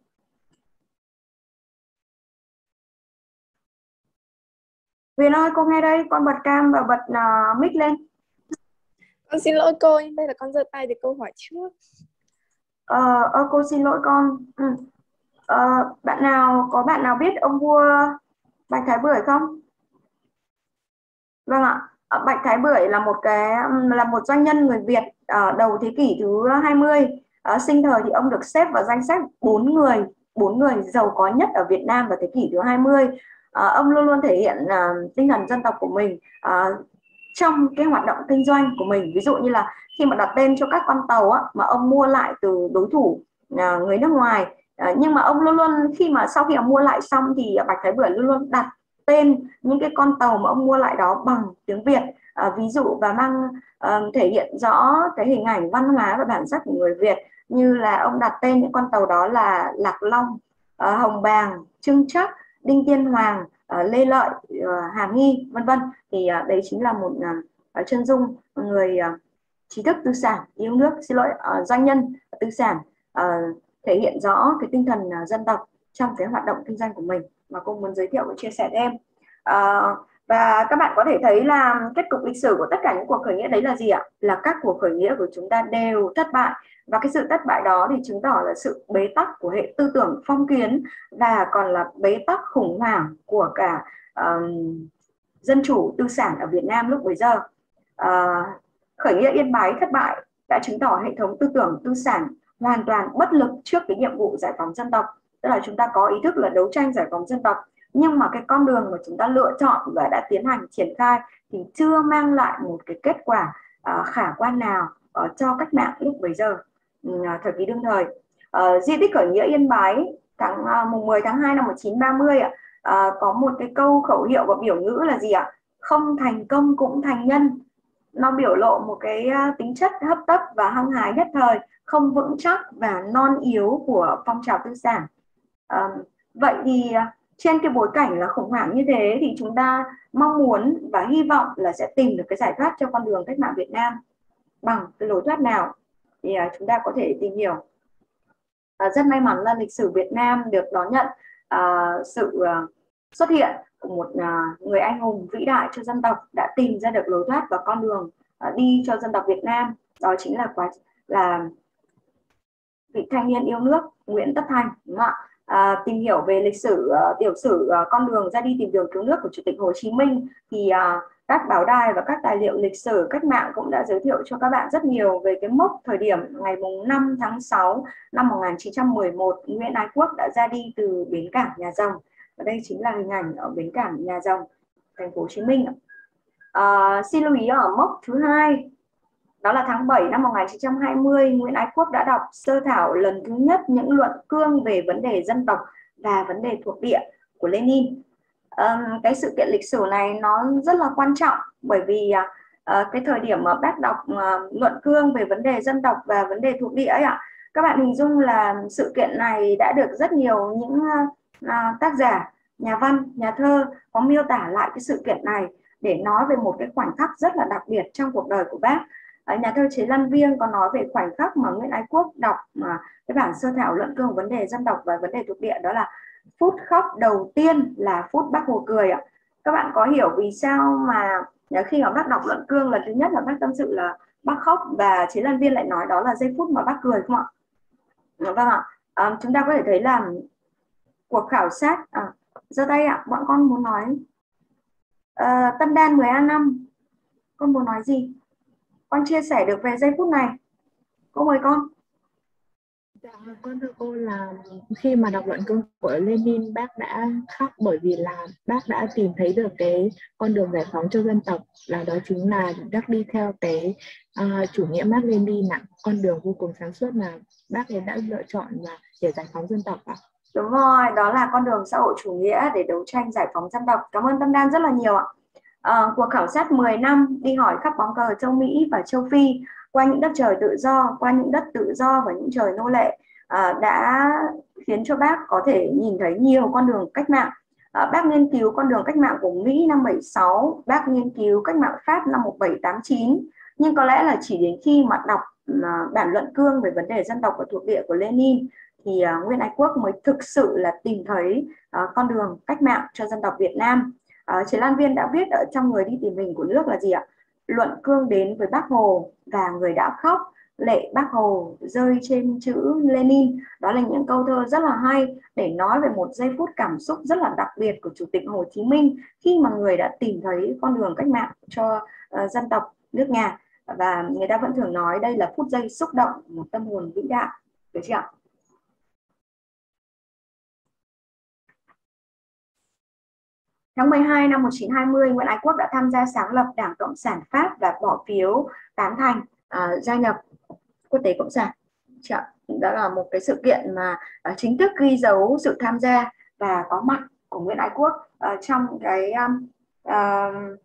Huyền ơi, cô nghe đây, con bật cam và bật uh, mic lên. Con xin lỗi cô, đây là con giơ tay để cô hỏi trước. Ờ, ờ, cô xin lỗi con. Ừ. Ờ, bạn nào có bạn nào biết ông vua Bạch Thái Bưởi không? Vâng ạ. Bạch Thái Bưởi là một cái là một doanh nhân người Việt ở đầu thế kỷ thứ hai mươi. À, sinh thời thì ông được xếp vào danh sách bốn người bốn người giàu có nhất ở Việt Nam vào thế kỷ thứ hai mươi. À, ông luôn luôn thể hiện uh, tinh thần dân tộc của mình uh, trong cái hoạt động kinh doanh của mình. Ví dụ như là khi mà đặt tên cho các con tàu á, mà ông mua lại từ đối thủ uh, người nước ngoài, uh, nhưng mà ông luôn luôn khi mà sau khi ông mua lại xong thì Bạch Thái Bưởi luôn luôn đặt tên những cái con tàu mà ông mua lại đó bằng tiếng Việt, à, ví dụ và mang uh, thể hiện rõ cái hình ảnh văn hóa và bản sắc của người Việt, như là ông đặt tên những con tàu đó là Lạc Long, uh, Hồng Bàng, Trưng Trắc, Đinh Tiên Hoàng, uh, Lê Lợi, uh, Hàm Nghi, vân vân. Thì uh, đấy chính là một uh, chân dung người uh, trí thức tư sản yêu nước, xin lỗi, uh, doanh nhân tư sản, uh, thể hiện rõ cái tinh thần uh, dân tộc trong cái hoạt động kinh doanh của mình mà cô muốn giới thiệu và chia sẻ với em. À, và các bạn có thể thấy là kết cục lịch sử của tất cả những cuộc khởi nghĩa đấy là gì ạ? Là các cuộc khởi nghĩa của chúng ta đều thất bại, và cái sự thất bại đó thì chứng tỏ là sự bế tắc của hệ tư tưởng phong kiến và còn là bế tắc khủng hoảng của cả um, dân chủ tư sản ở Việt Nam lúc bấy giờ. À, khởi nghĩa Yên Bái thất bại đã chứng tỏ hệ thống tư tưởng tư sản hoàn toàn bất lực trước cái nhiệm vụ giải phóng dân tộc. Tức là chúng ta có ý thức là đấu tranh giải phóng dân tộc, nhưng mà cái con đường mà chúng ta lựa chọn và đã tiến hành triển khai thì chưa mang lại một cái kết quả uh, khả quan nào uh, cho cách mạng lúc bấy giờ, uh, thời kỳ đương thời. Uh, di tích khởi nghĩa Yên Bái tháng uh, mùng mười tháng hai năm một nghìn chín trăm ba mươi ạ, uh, có một cái câu khẩu hiệu và biểu ngữ là gì ạ? Không thành công cũng thành nhân. Nó biểu lộ một cái uh, tính chất hấp tấp và hăng hái nhất thời, không vững chắc và non yếu của phong trào tư sản. Uh, vậy thì uh, trên cái bối cảnh là khủng hoảng như thế thì chúng ta mong muốn và hy vọng là sẽ tìm được cái giải pháp cho con đường cách mạng Việt Nam bằng cái lối thoát nào thì uh, chúng ta có thể tìm hiểu. Uh, rất may mắn là lịch sử Việt Nam được đón nhận uh, sự uh, xuất hiện của một uh, người anh hùng vĩ đại cho dân tộc, đã tìm ra được lối thoát và con đường uh, đi cho dân tộc Việt Nam. Đó chính là quá là vị thanh niên yêu nước Nguyễn Tất Thành, đúng không ạ? À, tìm hiểu về lịch sử uh, tiểu sử uh, con đường ra đi tìm đường cứu nước của Chủ tịch Hồ Chí Minh thì uh, các báo đài và các tài liệu lịch sử cách mạng cũng đã giới thiệu cho các bạn rất nhiều về cái mốc thời điểm ngày năm tháng sáu năm một nghìn chín trăm mười một Nguyễn Ái Quốc đã ra đi từ bến cảng Nhà Rồng. Và đây chính là hình ảnh ở bến cảng Nhà Rồng, thành phố Hồ Chí Minh. À, xin lưu ý ở mốc thứ hai, đó là tháng bảy năm một nghìn chín trăm hai mươi, Nguyễn Ái Quốc đã đọc sơ thảo lần thứ nhất những luận cương về vấn đề dân tộc và vấn đề thuộc địa của Lenin. À, cái sự kiện lịch sử này nó rất là quan trọng bởi vì à, cái thời điểm mà bác đọc à, luận cương về vấn đề dân tộc và vấn đề thuộc địa ấy ạ, các bạn hình dung là sự kiện này đã được rất nhiều những à, tác giả, nhà văn, nhà thơ có miêu tả lại cái sự kiện này để nói về một cái khoảnh khắc rất là đặc biệt trong cuộc đời của bác. À, nhà thơ Chế Lan Viêng có nói về khoảnh khắc mà Nguyễn Ái Quốc đọc mà cái bản sơ thảo luận cương vấn đề dân tộc và vấn đề thuộc địa, đó là phút khóc đầu tiên là phút Bác Hồ cười ạ. Các bạn có hiểu vì sao mà khi mà bác đọc luận cương lần thứ nhất là bác tâm sự là bác khóc, và Chế Lan Viêng lại nói đó là giây phút mà bác cười không ạ? Vâng ạ. À, chúng ta có thể thấy là cuộc khảo sát à, giơ tay ạ, bọn con muốn nói à, Tâm Đan mười A năm, con muốn nói gì? Con chia sẻ được về giây phút này. Cô mời con. Dạ, con thưa cô là khi mà đọc luận cương của Lenin, bác đã khóc bởi vì là bác đã tìm thấy được cái con đường giải phóng cho dân tộc, là đó chính là bác đi theo cái uh, chủ nghĩa Mác Lênin, con đường vô cùng sáng suốt mà bác ấy đã lựa chọn và để giải phóng dân tộc ạ. Đúng rồi, đó là con đường xã hội chủ nghĩa để đấu tranh giải phóng dân tộc. Cảm ơn Tâm Đan rất là nhiều ạ. À, cuộc khảo sát mười năm đi hỏi khắp bóng cờ châu Mỹ và châu Phi, qua những đất trời tự do, qua những đất tự do và những trời nô lệ, à, đã khiến cho bác có thể nhìn thấy nhiều con đường cách mạng. À, bác nghiên cứu con đường cách mạng của Mỹ năm bảy sáu, bác nghiên cứu cách mạng Pháp năm một bảy tám chín, nhưng có lẽ là chỉ đến khi mà đọc à, bản luận cương về vấn đề dân tộc và thuộc địa của Lenin thì à, Nguyễn Ái Quốc mới thực sự là tìm thấy à, con đường cách mạng cho dân tộc Việt Nam. À, Chế Lan Viêng đã viết ở trong Người đi tìm hình của nước là gì ạ? Luận cương đến với Bác Hồ và người đã khóc, lệ Bác Hồ rơi trên chữ Lenin. Đó là những câu thơ rất là hay để nói về một giây phút cảm xúc rất là đặc biệt của Chủ tịch Hồ Chí Minh khi mà người đã tìm thấy con đường cách mạng cho uh, dân tộc nước nhà. Và người ta vẫn thường nói đây là phút giây xúc động một tâm hồn vĩ đại, được chưa ạ? Tháng mười hai năm một nghìn chín trăm hai mươi, Nguyễn Ái Quốc đã tham gia sáng lập Đảng Cộng sản Pháp và bỏ phiếu tán thành uh, gia nhập Quốc tế Cộng sản. Đó là một cái sự kiện mà uh, chính thức ghi dấu sự tham gia và có mặt của Nguyễn Ái Quốc uh, trong cái um, uh,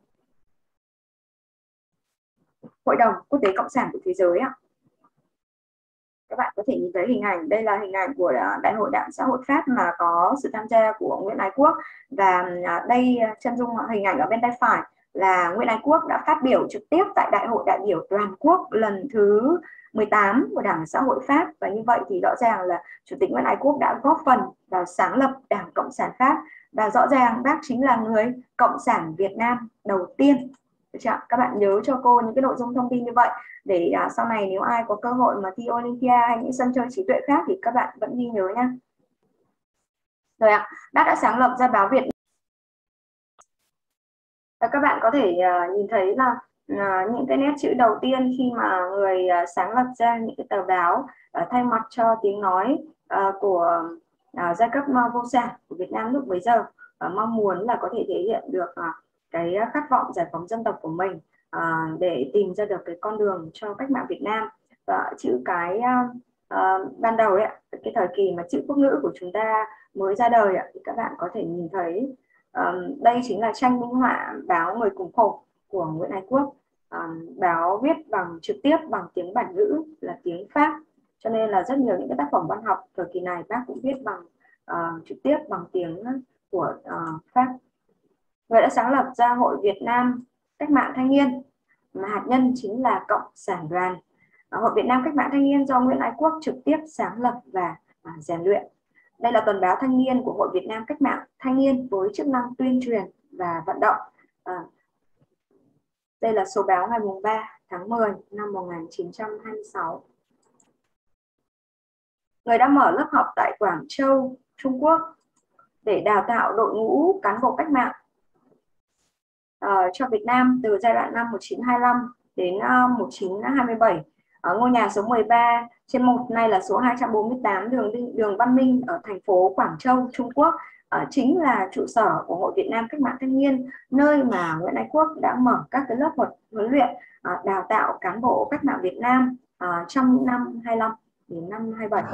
Hội đồng Quốc tế Cộng sản của thế giới ạ. Các bạn có thể nhìn thấy hình ảnh, đây là hình ảnh của Đại hội Đảng Xã hội Pháp mà có sự tham gia của Nguyễn Ái Quốc, và đây chân dung hình ảnh ở bên tay phải là Nguyễn Ái Quốc đã phát biểu trực tiếp tại Đại hội đại biểu toàn quốc lần thứ mười tám của Đảng Xã hội Pháp, và như vậy thì rõ ràng là Chủ tịch Nguyễn Ái Quốc đã góp phần vào sáng lập Đảng Cộng sản Pháp, và rõ ràng bác chính là người Cộng sản Việt Nam đầu tiên. Các bạn nhớ cho cô những cái nội dung thông tin như vậy để à, sau này nếu ai có cơ hội mà thi Olympia hay những sân chơi trí tuệ khác thì các bạn vẫn ghi nhớ nha. Rồi ạ, bác đã sáng lập ra báo Việt. Và các bạn có thể uh, nhìn thấy là À, những cái nét chữ đầu tiên khi mà người à, sáng lập ra những cái tờ báo à, thay mặt cho tiếng nói à, của à, giai cấp à, vô sản của Việt Nam lúc bấy giờ, à, mong muốn là có thể thể hiện được à, cái khát vọng giải phóng dân tộc của mình, à, để tìm ra được cái con đường cho cách mạng Việt Nam. Và chữ cái à, à, ban đầu ấy, cái thời kỳ mà chữ quốc ngữ của chúng ta mới ra đời ấy, thì các bạn có thể nhìn thấy à, đây chính là tranh minh họa báo Người Cùng Khổ của Nguyễn Ái Quốc. À, báo viết bằng trực tiếp bằng tiếng Bản ngữ là tiếng Pháp, cho nên là rất nhiều những cái tác phẩm văn học thời kỳ này bác cũng viết bằng uh, trực tiếp bằng tiếng của uh, Pháp. Người đã sáng lập ra Hội Việt Nam Cách mạng Thanh niên, mà hạt nhân chính là Cộng sản đoàn. Uh, Hội Việt Nam Cách mạng Thanh niên do Nguyễn Ái Quốc trực tiếp sáng lập và uh, rèn luyện. Đây là tuần báo thanh niên của Hội Việt Nam Cách mạng Thanh niên với chức năng tuyên truyền và vận động. Uh, Đây là số báo ngày ba tháng mười năm một nghìn chín trăm hai mươi sáu. Người đã mở lớp học tại Quảng Châu, Trung Quốc để đào tạo đội ngũ cán bộ cách mạng uh, cho Việt Nam từ giai đoạn năm một nghìn chín trăm hai mươi lăm đến uh, một nghìn chín trăm hai mươi bảy. Ở ngôi nhà số mười ba trên một, nay là số hai trăm bốn mươi tám đường đường Văn Minh ở thành phố Quảng Châu, Trung Quốc, uh, chính là trụ sở của Hội Việt Nam Cách mạng Thanh niên, nơi mà Nguyễn Ái Quốc đã mở các cái lớp huấn luyện uh, đào tạo cán bộ cách mạng Việt Nam uh, trong những năm hai mươi lăm đến năm hai mươi bảy.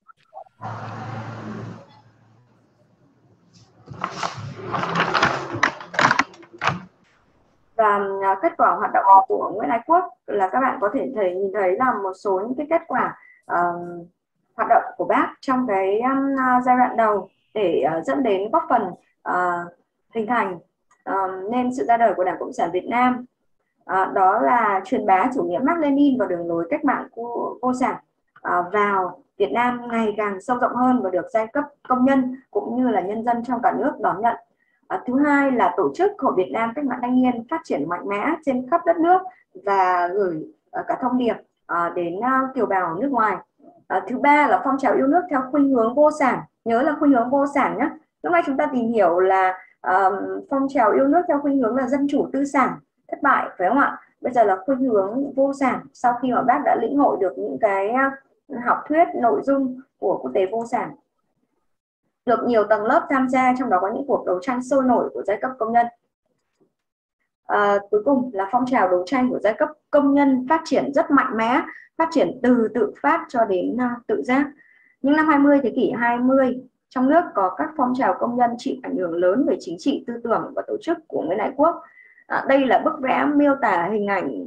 Và kết quả hoạt động của Nguyễn Ái Quốc là các bạn có thể thấy nhìn thấy là một số những cái kết quả uh, hoạt động của bác trong cái um, giai đoạn đầu để uh, dẫn đến góp phần uh, hình thành uh, nên sự ra đời của Đảng Cộng sản Việt Nam. Uh, đó là truyền bá chủ nghĩa Mác Lênin và đường lối cách mạng của vô sản uh, vào Việt Nam ngày càng sâu rộng hơn và được giai cấp công nhân cũng như là nhân dân trong cả nước đón nhận. À, thứ hai là tổ chức Hội Việt Nam Cách mạng Thanh niên phát triển mạnh mẽ trên khắp đất nước và gửi uh, cả thông điệp uh, đến uh, kiều bào nước ngoài. Uh, thứ ba là phong trào yêu nước theo khuynh hướng vô sản. Nhớ là khuynh hướng vô sản nhé. Lúc này chúng ta tìm hiểu là uh, phong trào yêu nước theo khuynh hướng là dân chủ tư sản thất bại, phải không ạ? Bây giờ là khuynh hướng vô sản sau khi mà bác đã lĩnh hội được những cái uh, học thuyết nội dung của quốc tế vô sản. Được nhiều tầng lớp tham gia, trong đó có những cuộc đấu tranh sôi nổi của giai cấp công nhân. À, cuối cùng là phong trào đấu tranh của giai cấp công nhân phát triển rất mạnh mẽ, phát triển từ tự phát cho đến uh, tự giác. Những năm hai mươi thế kỷ hai mươi, trong nước có các phong trào công nhân chịu ảnh hưởng lớn về chính trị, tư tưởng và tổ chức của Nguyễn Ái Quốc. À, đây là bức vẽ miêu tả hình ảnh.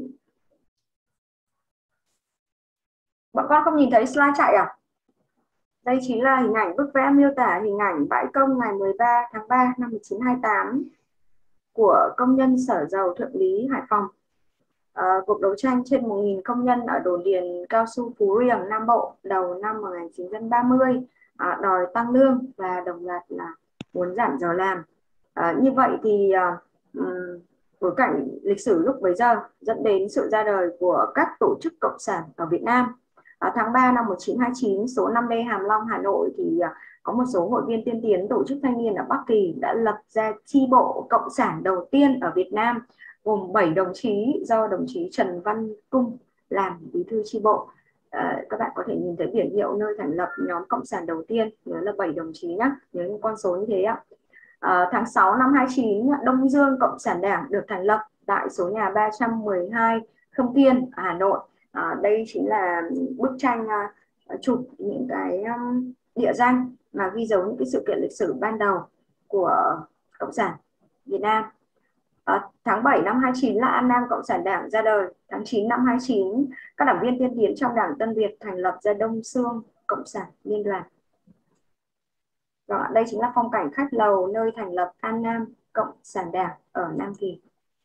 Bọn con không nhìn thấy slide chạy à? Đây chính là hình ảnh bức vẽ miêu tả hình ảnh bãi công ngày mười ba tháng ba năm một nghìn chín trăm hai mươi tám của công nhân Sở Dầu Thượng Lý, Hải Phòng. À, cuộc đấu tranh trên một nghìn công nhân ở đồn điền cao su Phú Riềng, Nam Bộ đầu năm một nghìn chín trăm ba mươi, à, đòi tăng lương và đồng loạt là muốn giảm giờ làm. À, như vậy thì à, um, bối cảnh lịch sử lúc bấy giờ dẫn đến sự ra đời của các tổ chức cộng sản ở Việt Nam. À, tháng ba năm một nghìn chín trăm hai mươi chín, số năm D Hàm Long, Hà Nội thì à, có một số hội viên tiên tiến tổ chức thanh niên ở Bắc Kỳ đã lập ra chi bộ cộng sản đầu tiên ở Việt Nam, gồm bảy đồng chí do đồng chí Trần Văn Cung làm bí thư chi bộ. À, các bạn có thể nhìn thấy biển hiệu nơi thành lập nhóm cộng sản đầu tiên, nhớ là bảy đồng chí nhé, nhớ những con số như thế ạ. À, tháng sáu năm hai mươi chín, Đông Dương Cộng sản Đảng được thành lập tại số nhà ba trăm mười hai Khâm Thiên, Hà Nội. À, đây chính là bức tranh uh, chụp những cái um, địa danh mà ghi dấu những cái sự kiện lịch sử ban đầu của Cộng sản Việt Nam. À, tháng bảy năm hai mươi chín là An Nam Cộng sản Đảng ra đời. Tháng chín năm hai mươi chín, các đảng viên tiên tiến trong Đảng Tân Việt thành lập ra Đông Xương Cộng sản Liên đoàn. Đó, đây chính là phong cảnh khách lầu nơi thành lập An Nam Cộng sản Đảng ở Nam Kỳ.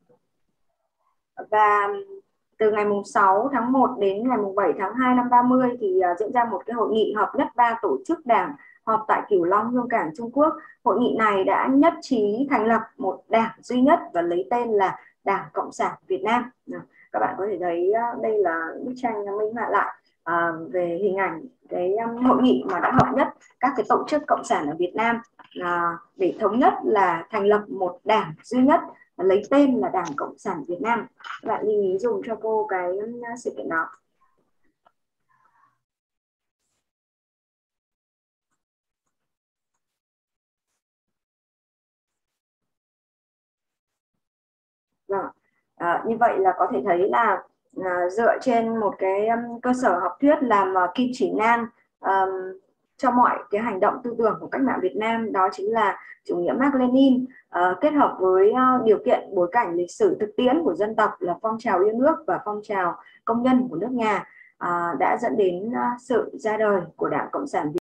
Và từ ngày sáu tháng một đến ngày bảy tháng hai năm ba mươi thì uh, diễn ra một cái hội nghị hợp nhất ba tổ chức đảng họp tại Cửu Long, Hương Cảng, Trung Quốc. Hội nghị này đã nhất trí thành lập một đảng duy nhất và lấy tên là Đảng Cộng sản Việt Nam. Nào, các bạn có thể thấy uh, đây là bức tranh minh họa lại uh, về hình ảnh cái um, hội nghị mà đã hợp nhất các cái tổ chức cộng sản ở Việt Nam uh, để thống nhất là thành lập một đảng duy nhất lấy tên là Đảng Cộng sản Việt Nam. Các bạn lưu ý dùng cho cô cái sự kiện đó. Vâng. À, như vậy là có thể thấy là à, dựa trên một cái um, cơ sở học thuyết làm uh, kim chỉ nam um, cho mọi cái hành động tư tưởng của cách mạng Việt Nam, đó chính là chủ nghĩa Mác Lênin, uh, kết hợp với uh, điều kiện bối cảnh lịch sử thực tiễn của dân tộc là phong trào yêu nước và phong trào công nhân của nước nhà, uh, đã dẫn đến uh, sự ra đời của Đảng Cộng sản Việt Nam.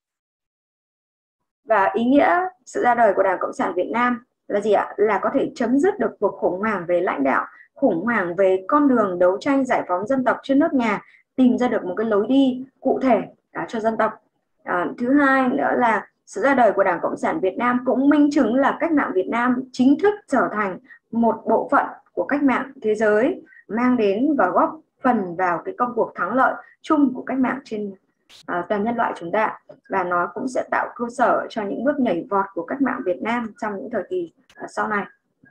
Và ý nghĩa sự ra đời của Đảng Cộng sản Việt Nam là gì ạ? Là có thể chấm dứt được cuộc khủng hoảng về lãnh đạo, khủng hoảng về con đường đấu tranh giải phóng dân tộc trên nước nhà, tìm ra được một cái lối đi cụ thể à, cho dân tộc. À, thứ hai nữa là sự ra đời của Đảng Cộng sản Việt Nam cũng minh chứng là cách mạng Việt Nam chính thức trở thành một bộ phận của cách mạng thế giới, mang đến và góp phần vào cái công cuộc thắng lợi chung của cách mạng trên À, toàn nhân loại chúng ta, và nó cũng sẽ tạo cơ sở cho những bước nhảy vọt của cách mạng Việt Nam trong những thời kỳ à, sau này.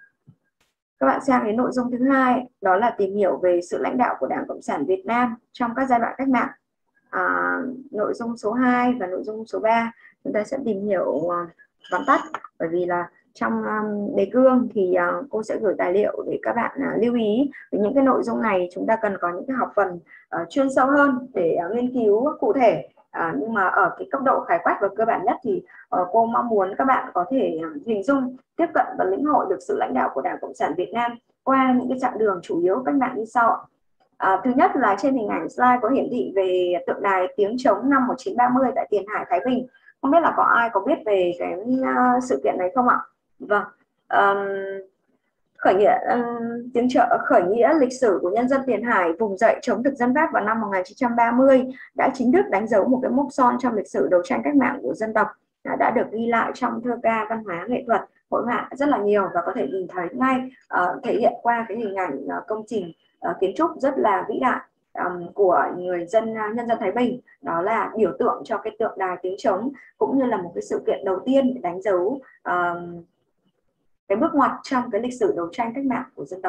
Các bạn xem đến nội dung thứ hai, đó là tìm hiểu về sự lãnh đạo của Đảng Cộng sản Việt Nam trong các giai đoạn cách mạng. À, nội dung số hai và nội dung số ba chúng ta sẽ tìm hiểu uh, vắn tắt, bởi vì là trong um, đề cương thì uh, cô sẽ gửi tài liệu để các bạn uh, lưu ý. Vì những cái nội dung này chúng ta cần có những cái học phần uh, chuyên sâu hơn để uh, nghiên cứu cụ thể. Uh, nhưng mà ở cái cấp độ khái quát và cơ bản nhất thì uh, cô mong muốn các bạn có thể uh, hình dung, tiếp cận và lĩnh hội được sự lãnh đạo của Đảng Cộng sản Việt Nam qua những cái chặng đường chủ yếu cách mạng như sau. À, thứ nhất là trên hình ảnh slide có hiển thị về tượng đài tiếng trống năm một nghìn chín trăm ba mươi tại Tiền Hải, Thái Bình. Không biết là có ai có biết về cái uh, sự kiện này không ạ? Vâng. Um, khởi nghĩa um, tiếng trợ khởi nghĩa lịch sử của nhân dân Tiền Hải vùng dậy chống thực dân Pháp vào năm một nghìn chín trăm ba mươi đã chính thức đánh dấu một cái mốc son trong lịch sử đấu tranh cách mạng của dân tộc, đã, đã được ghi lại trong thơ ca, văn hóa, nghệ thuật, hội họa rất là nhiều, và có thể nhìn thấy ngay uh, thể hiện qua cái hình ảnh uh, công trình uh, kiến trúc rất là vĩ đại um, của người dân uh, nhân dân Thái Bình. Đó là biểu tượng cho cái tượng đài tiếng trống, cũng như là một cái sự kiện đầu tiên để đánh dấu uh, cái bước ngoặt trong cái lịch sử đấu tranh cách mạng của dân tộc.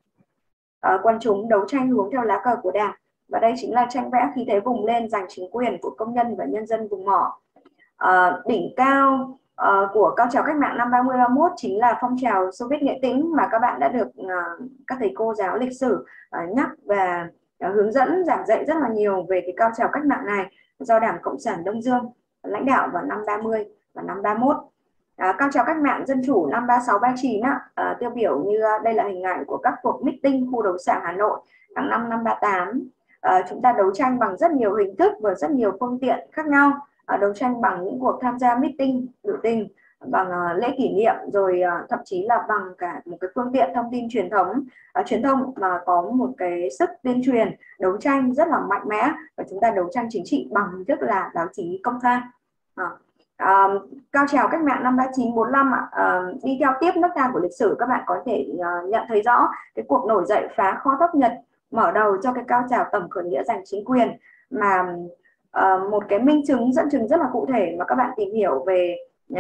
Uh, quần chúng đấu tranh hướng theo lá cờ của Đảng, và đây chính là tranh vẽ khí thế vùng lên giành chính quyền của công nhân và nhân dân vùng mỏ. Uh, đỉnh cao uh, của cao trào cách mạng năm ba mươi ba mươi mốt chính là phong trào Xô Viết Nghệ Tĩnh, mà các bạn đã được uh, các thầy cô giáo lịch sử uh, nhắc và uh, hướng dẫn giảng dạy rất là nhiều về cái cao trào cách mạng này, do Đảng Cộng sản Đông Dương lãnh đạo vào năm ba mươi và năm ba mươi mốt. À, cao trào cách mạng dân chủ năm ba sáu ba chín á, à, tiêu biểu như à, đây là hình ảnh của các cuộc meeting khu đấu xảng Hà Nội tháng năm năm ba tám. À, chúng ta đấu tranh bằng rất nhiều hình thức và rất nhiều phương tiện khác nhau, à, đấu tranh bằng những cuộc tham gia meeting biểu tình, bằng à, lễ kỷ niệm, rồi à, thậm chí là bằng cả một cái phương tiện thông tin truyền thống, à, truyền thông mà có một cái sức tuyên truyền đấu tranh rất là mạnh mẽ, và chúng ta đấu tranh chính trị bằng hình thức là báo chí công khai. À. Uh, cao trào cách mạng năm ba chín bốn lăm uh, đi theo tiếp nước thang của lịch sử, các bạn có thể uh, nhận thấy rõ cái cuộc nổi dậy phá kho thóc Nhật mở đầu cho cái cao trào tổng khởi nghĩa giành chính quyền, mà uh, một cái minh chứng dẫn chứng rất là cụ thể mà các bạn tìm hiểu về uh,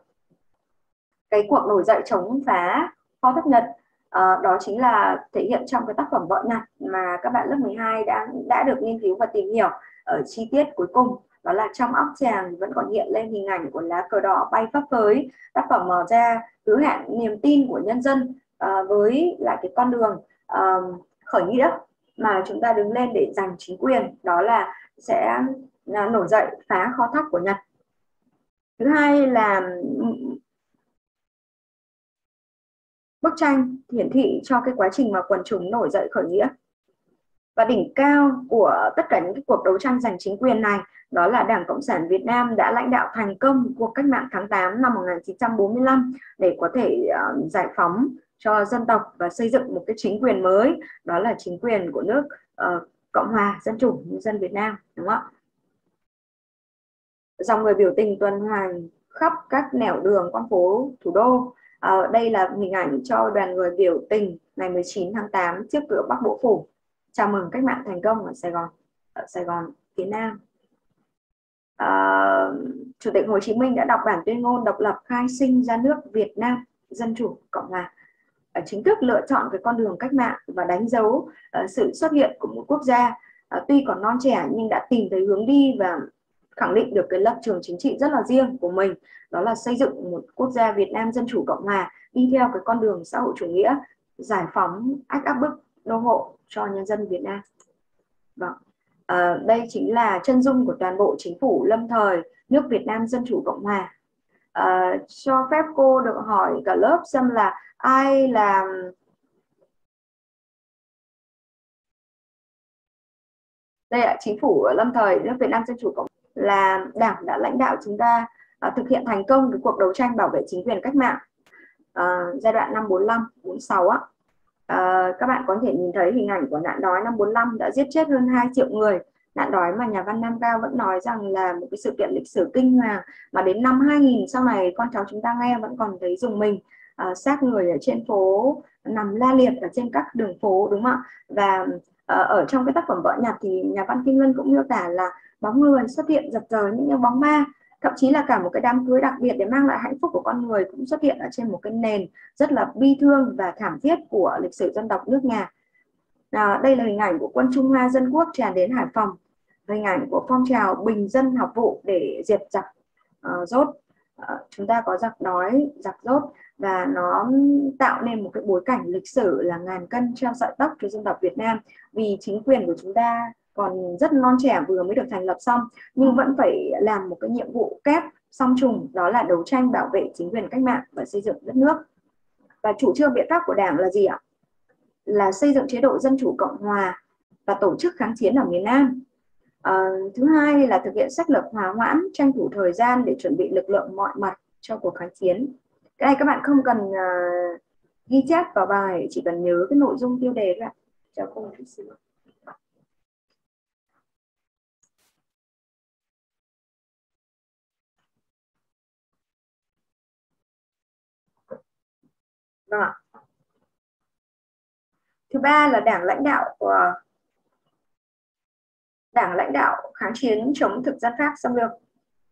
cái cuộc nổi dậy chống phá kho thóc Nhật, uh, đó chính là thể hiện trong cái tác phẩm Vợ Nhặt mà các bạn lớp mười hai đã đã được nghiên cứu và tìm hiểu ở chi tiết cuối cùng. Đó là trong óc chàng vẫn còn hiện lên hình ảnh của lá cờ đỏ bay phấp phới. Tác phẩm mở ra hứa hẹn niềm tin của nhân dân uh, với lại cái con đường uh, khởi nghĩa mà chúng ta đứng lên để giành chính quyền, đó là sẽ uh, nổi dậy phá kho thóc của Nhật. Thứ hai là bức tranh hiển thị cho cái quá trình mà quần chúng nổi dậy khởi nghĩa. Và đỉnh cao của tất cả những cái cuộc đấu tranh giành chính quyền này, đó là Đảng Cộng sản Việt Nam đã lãnh đạo thành công cuộc cách mạng tháng tám năm một nghìn chín trăm bốn mươi lăm để có thể uh, giải phóng cho dân tộc và xây dựng một cái chính quyền mới, đó là chính quyền của nước uh, Cộng hòa Dân chủ Nhân dân Việt Nam, đúng không ạ? Dòng người biểu tình tuần hoàn khắp các nẻo đường con phố thủ đô. Uh, đây là hình ảnh cho đoàn người biểu tình ngày mười chín tháng tám trước cửa Bắc Bộ Phủ, chào mừng cách mạng thành công ở Sài Gòn, ở Sài Gòn phía Nam. Uh, Chủ tịch Hồ Chí Minh đã đọc bản tuyên ngôn độc lập khai sinh ra nước Việt Nam Dân chủ Cộng hòa. uh, chính thức lựa chọn cái con đường cách mạng và đánh dấu uh, sự xuất hiện của một quốc gia uh, tuy còn non trẻ nhưng đã tìm thấy hướng đi và khẳng định được cái lập trường chính trị rất là riêng của mình, đó là xây dựng một quốc gia Việt Nam Dân Chủ Cộng Hòa đi theo cái con đường xã hội chủ nghĩa, giải phóng ách áp bức đô hộ cho nhân dân Việt Nam. Vâng. À, đây chính là chân dung của toàn bộ chính phủ lâm thời nước Việt Nam Dân Chủ Cộng Hòa. À, cho phép cô được hỏi cả lớp xem là ai là đây ạ, chính phủ lâm thời nước Việt Nam Dân Chủ Cộng Hòa là đảng đã lãnh đạo chúng ta à, thực hiện thành công cái cuộc đấu tranh bảo vệ chính quyền cách mạng à, giai đoạn năm bốn lăm bốn sáu á. À, các bạn có thể nhìn thấy hình ảnh của nạn đói năm bốn lăm đã giết chết hơn hai triệu người, nạn đói mà nhà văn Nam Cao vẫn nói rằng là một cái sự kiện lịch sử kinh hoàng mà đến năm hai nghìn sau này con cháu chúng ta nghe vẫn còn thấy rùng mình. À, xác người ở trên phố nằm la liệt ở trên các đường phố, đúng không ạ? Và à, ở trong cái tác phẩm Vợ Nhặt thì nhà văn Kim Ngân cũng miêu tả là bóng người xuất hiện dập dờn những cái bóng ma, thậm chí là cả một cái đám cưới đặc biệt để mang lại hạnh phúc của con người cũng xuất hiện ở trên một cái nền rất là bi thương và thảm thiết của lịch sử dân tộc nước nhà. À, đây là hình ảnh của quân Trung Hoa Dân Quốc tràn đến Hải Phòng, hình ảnh của phong trào bình dân học vụ để diệt giặc uh, dốt. Uh, chúng ta có giặc đói, giặc dốt và nó tạo nên một cái bối cảnh lịch sử là ngàn cân treo sợi tóc cho dân tộc Việt Nam, vì chính quyền của chúng ta còn rất non trẻ vừa mới được thành lập xong nhưng vẫn phải làm một cái nhiệm vụ kép song trùng, đó là đấu tranh bảo vệ chính quyền cách mạng và xây dựng đất nước. Và chủ trương biện pháp của Đảng là gì ạ? Là xây dựng chế độ dân chủ cộng hòa và tổ chức kháng chiến ở miền Nam. À, thứ hai là thực hiện sách lược hòa hoãn, tranh thủ thời gian để chuẩn bị lực lượng mọi mặt cho cuộc kháng chiến. Cái này các bạn không cần uh, ghi chép vào bài, chỉ cần nhớ cái nội dung tiêu đề thôi ạ. Cho cô một chút xíu. Vâng ạ. Thứ ba là Đảng lãnh đạo uh, Đảng lãnh đạo kháng chiến chống thực dân Pháp xâm lược.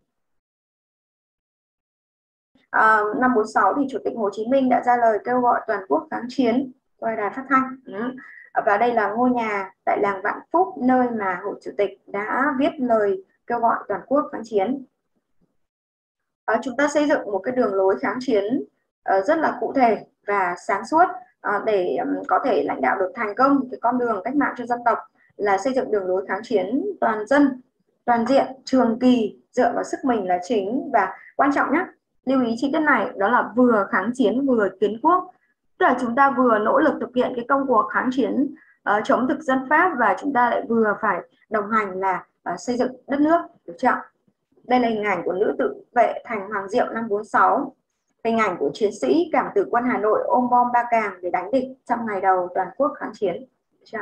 À, năm bốn sáu thì Chủ tịch Hồ Chí Minh đã ra lời kêu gọi toàn quốc kháng chiến qua đài phát thanh. Ừ. Và đây là ngôi nhà tại làng Vạn Phúc, nơi mà Hồ Chủ tịch đã viết lời kêu gọi toàn quốc kháng chiến. À, chúng ta xây dựng một cái đường lối kháng chiến uh, rất là cụ thể và sáng suốt uh, để um, có thể lãnh đạo được thành công cái con đường cách mạng cho dân tộc, là xây dựng đường lối kháng chiến toàn dân, toàn diện, trường kỳ, dựa vào sức mình là chính. Và quan trọng nhé, lưu ý chi tiết này, đó là vừa kháng chiến vừa kiến quốc, tức là chúng ta vừa nỗ lực thực hiện cái công cuộc kháng chiến uh, chống thực dân Pháp và chúng ta lại vừa phải đồng hành là uh, xây dựng đất nước, được chưa? Đây là hình ảnh của nữ tự vệ thành Hoàng Diệu năm bốn sáu, hình ảnh của chiến sĩ cảm tử quân Hà Nội ôm bom Ba Càng để đánh địch trong ngày đầu toàn quốc kháng chiến, được chưa?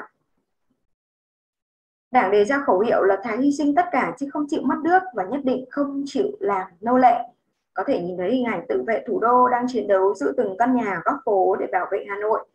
Đảng đề ra khẩu hiệu là thà hy sinh tất cả chứ không chịu mất nước và nhất định không chịu làm nô lệ. Có thể nhìn thấy hình ảnh tự vệ thủ đô đang chiến đấu giữ từng căn nhà góc phố để bảo vệ Hà Nội.